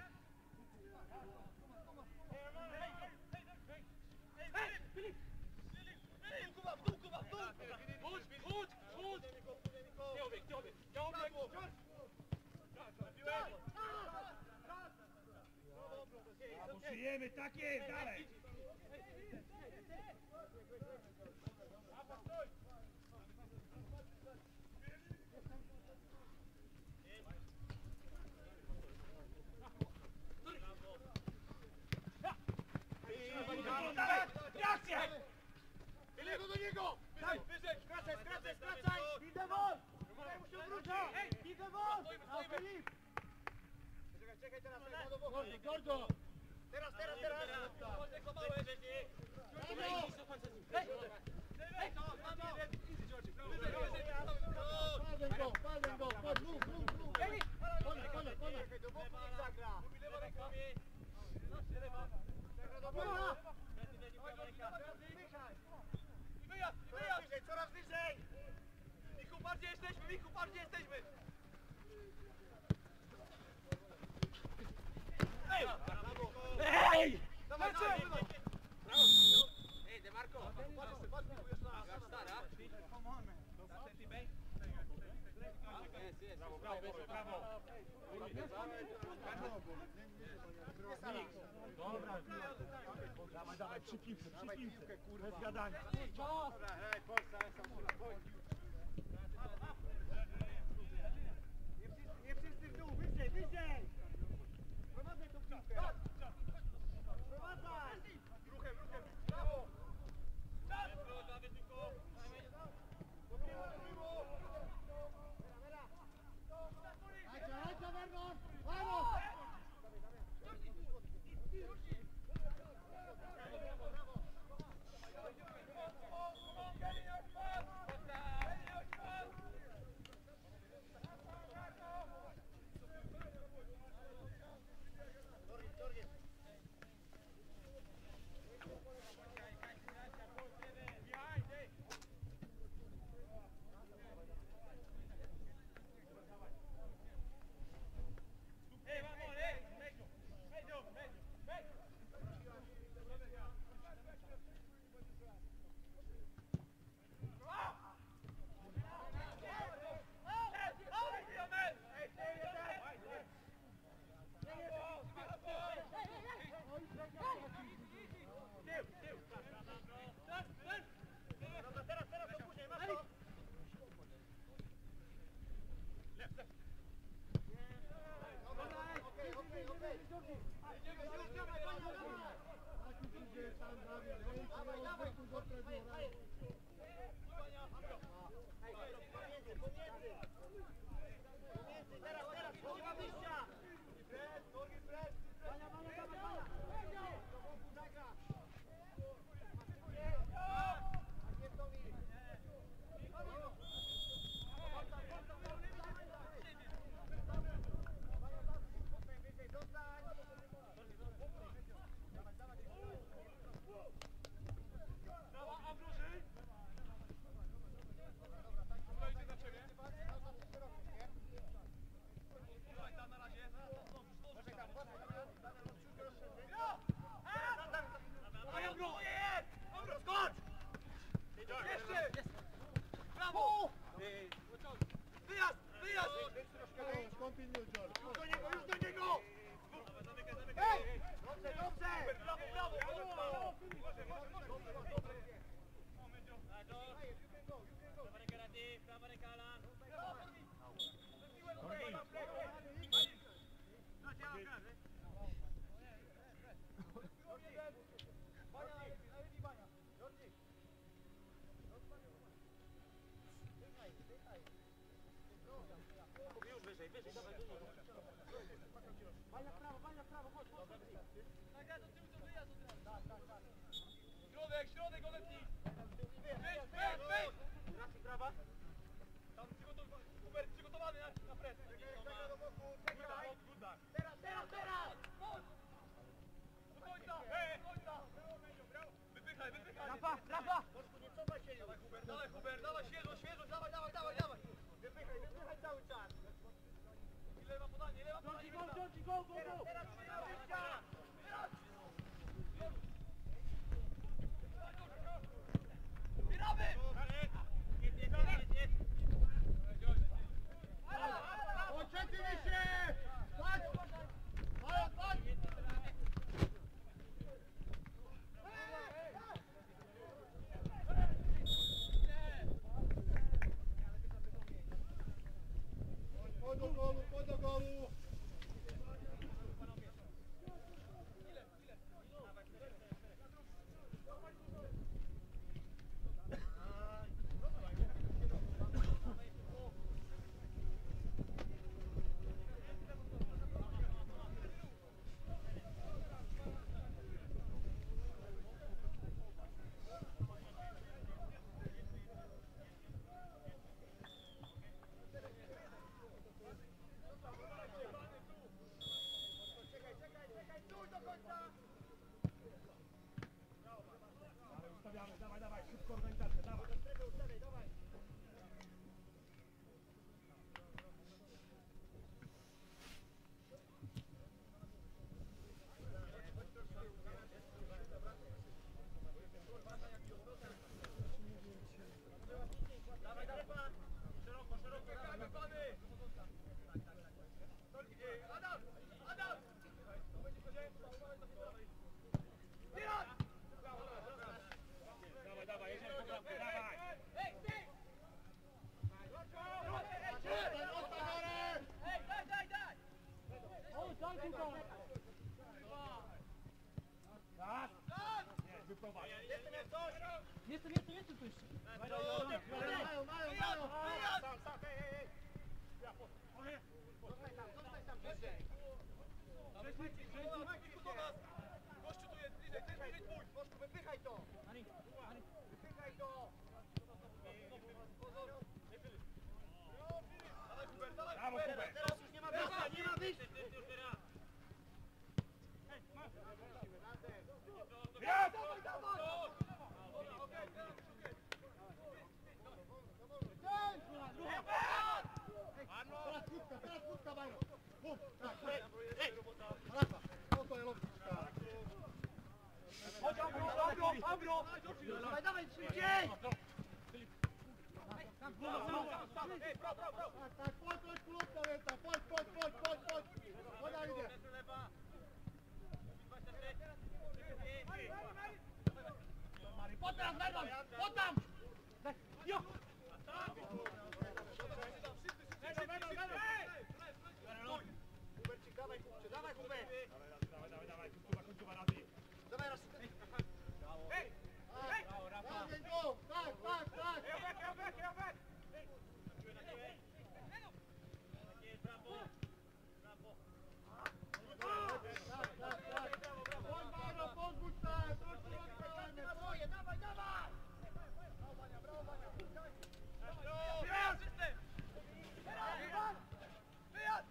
Hey, Filip! Kuba, w dół! Chodź! Ty obieg! Żyjemy, tak jest, dalej! Do niego! Daj, wyżej! Skracaj! Idę wol! Czekaj teraz, Gordo! Teraz! Palden go! Chodź, move! Koniec, do boku niech zagra! Coraz wyżej! Michu, bardziej jesteśmy! Ej! Dawaj! Ej, De Marco! Patrz, już na Stara! Brawo! Dobra, dawaj, przy piłce, bez gadania. Nie wszyscy w dół, wyżej! Prowadzaj tą piłkę! Prowadzaj! Ruchem, brawo! Chodź, Vernon! Vamos! Środek, odetnij! Wyjdź! Prawa! Tam Hubert przygotowany na pres! Teraz! Do końca! Wypychaj! Rafa! Dawaj Hubert, dawaj świeżość, dawaj! Wypychaj cały czas! Lewa podanie! Go! Teraz wyjścia! Oczekujmy się! Patrz! Pod do golu! Szybko organizacja, dawaj. Jestem tu jeszcze. Gościu tu jest bliżej, ty bliżej twój! Bożku, wypychaj to! Wypychaj to! Dawaj Hubert, dawaj Hubert! Teraz już nie ma wyjścia, nie ma wyjścia! Dawaj, dawaj! Teraz krótka, Bajno. Bum, tak, Rafa, to je loptička. Chodź, Ambro! Dawaj, dawaj, szybciej! Tak, poď, kľúbka, Veta, poď. Poď, ide. Poď teraz, Vernon! Poď tam! Jo! Hubercik, dawaj, chłopcze, dawaj, Hubert! Końcowa Razi. Dawaj, raz. Dawaj, go, tak. Poď, Bajno, pozbuď sa, trošku rozkazujeme, poď. Dawaj! Brawo, Bania, brawo, Bania! Wyjazd!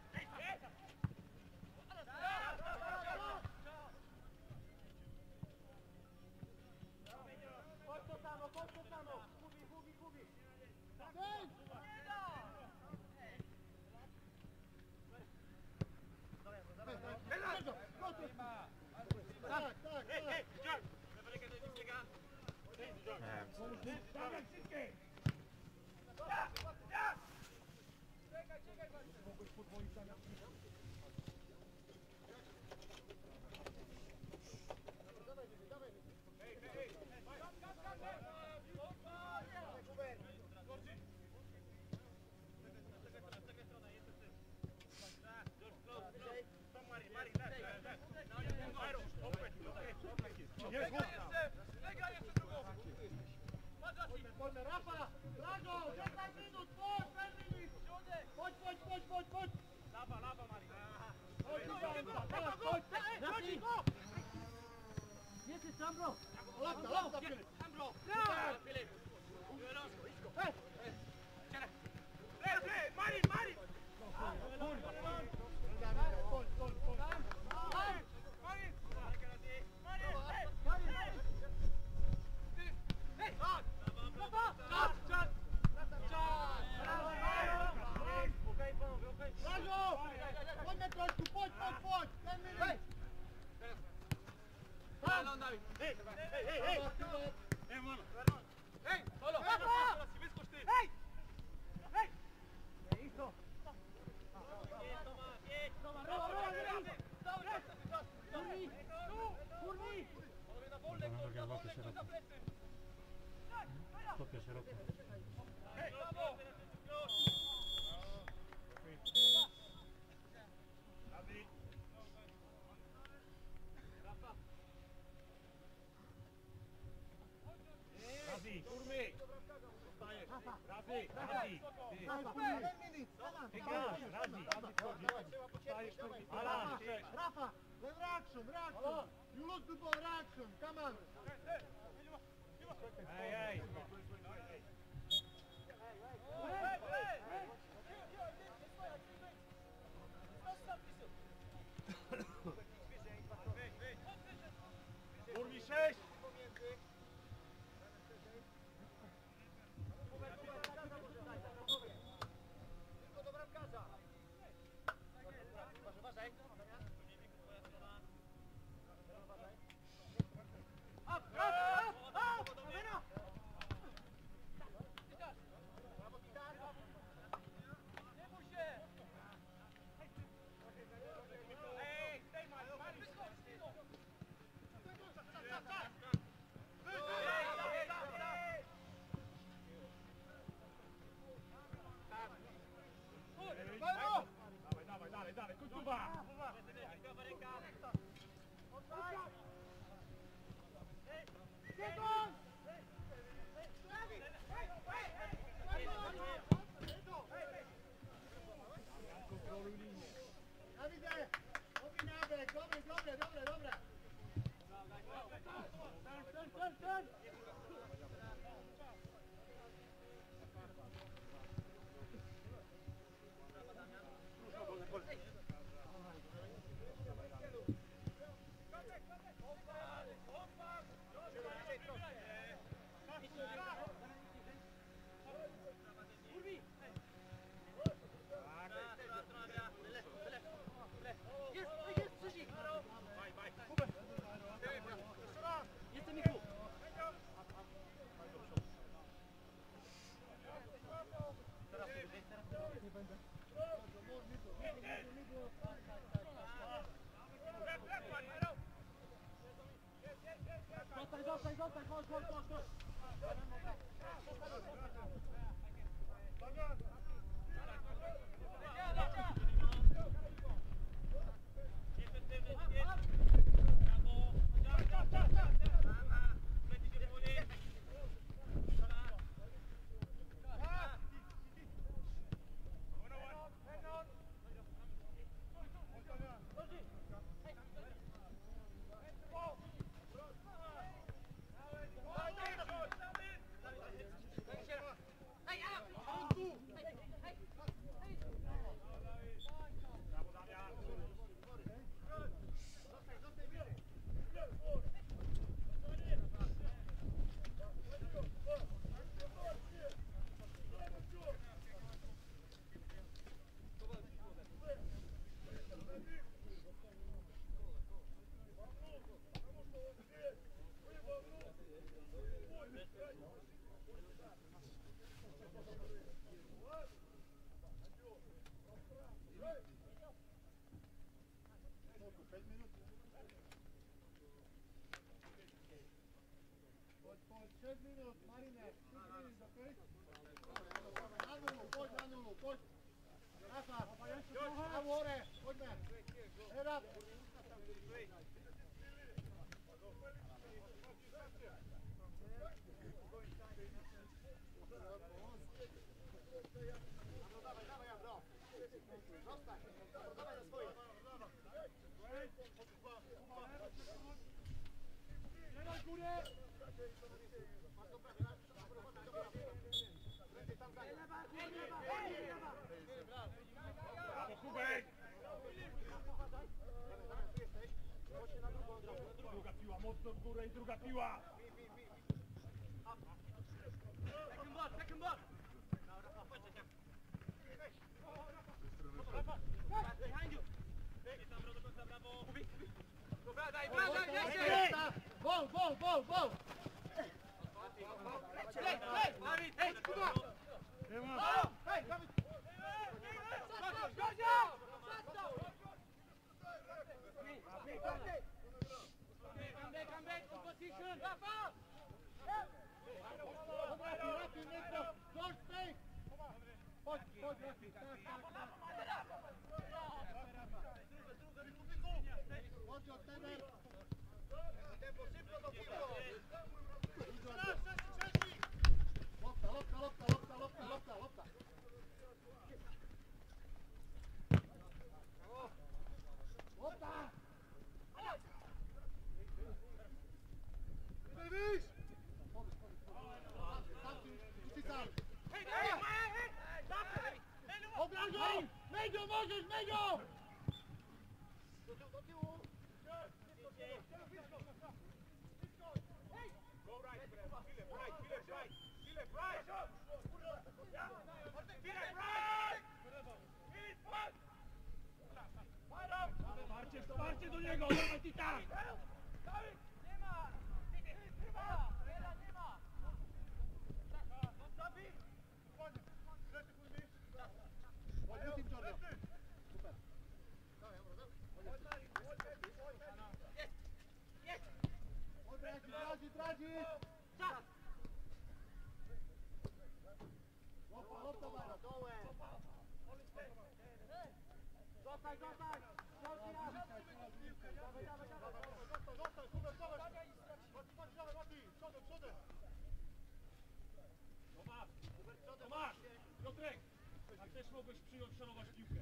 Chodź to samo! Gubi! Tak. Dawaj, wszystkie! Czekaj, Bania! Mogłeś podwoić zamiast mi. Wygraj jeszcze drugą! Poďme, Rafa, Drago, 10 minút, poď, 5 minút. Poď. Lawa, Mari! Poď, teraz, poď. Jest, Ambro. Lopta, Filip. Ambro! Filip! Mari! Drago, poďme trošku, poď. 5 minút. Hej! Halo! Teraz ci wyskocz ty! Kopie szeroko. Razi, kurmy! Razi! Wygrasz, Razi! Rafa, len reaction. You lose the ball, reaction, come on. Ej! Kurmi 6! Dawaj, końcówa! Davide, Obinabek, dobre. Turn. Zostań, chodź. Brawo, Kubek! Druga piła, mocno w górę i druga piła! Second block! Behind you! Brawo! Daj, Bol! Hey, Kuba! Hey, Dawid! Come back, in position! Rafi, Nico, don't stay! Chodź, Rafi, tak. Chodź od tego. Lopta. Obrać go! Mego, możesz, Mego! Wsparcie do niego, dawaj Tita! Traži! Lopta, Mara, dole! Zotaj! Tomasz! Piotrek! A też mogłeś przyjąć szanować piłkę.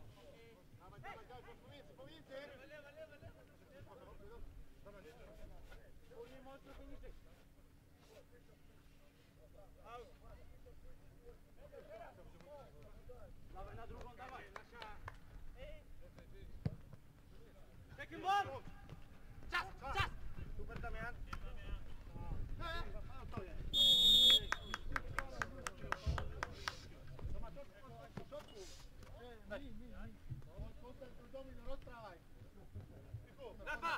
Pomiędzy! Nie możesz trochę niżej. Dawaj na drugą, dawaj. Second ball! Czas! Super, Damian. To jest! Domino, rozpravaj! Rafa!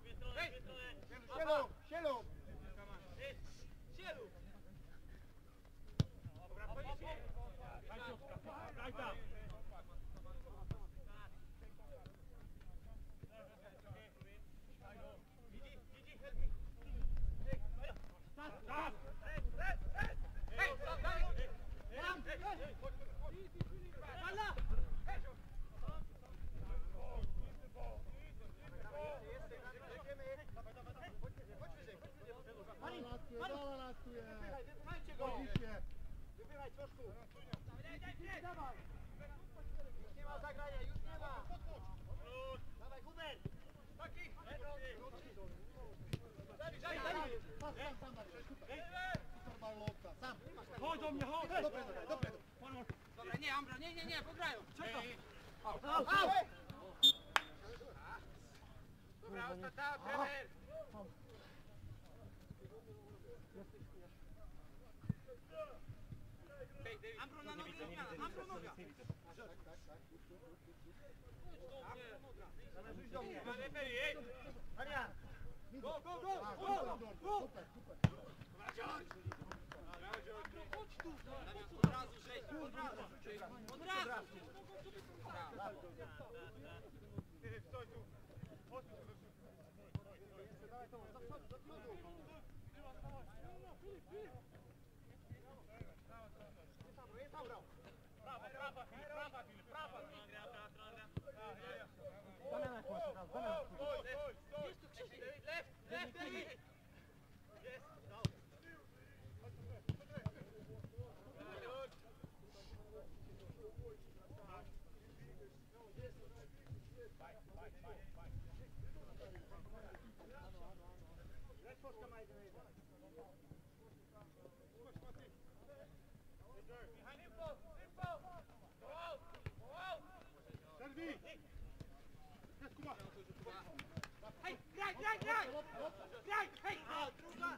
Sielu! Daj Piotrka, daj tam. Czas! Dole latuje! Wybieraj troszkę. Dawaj. Już nie ma zagrania, już nie ma. Dawaj, Hubert. Sam, super bal lopta, sam! Chodź do mnie, chodź! Dobre! Dobra, nie, Ambro, nie, pograją. Dobra, ostatnia, trener. Ambro na nogę, Ambro noga. Damian. Go! Super! Od razu, Rzeź, od razu. Stój tu. Left, Hej, graj! Graj, hej! Druga!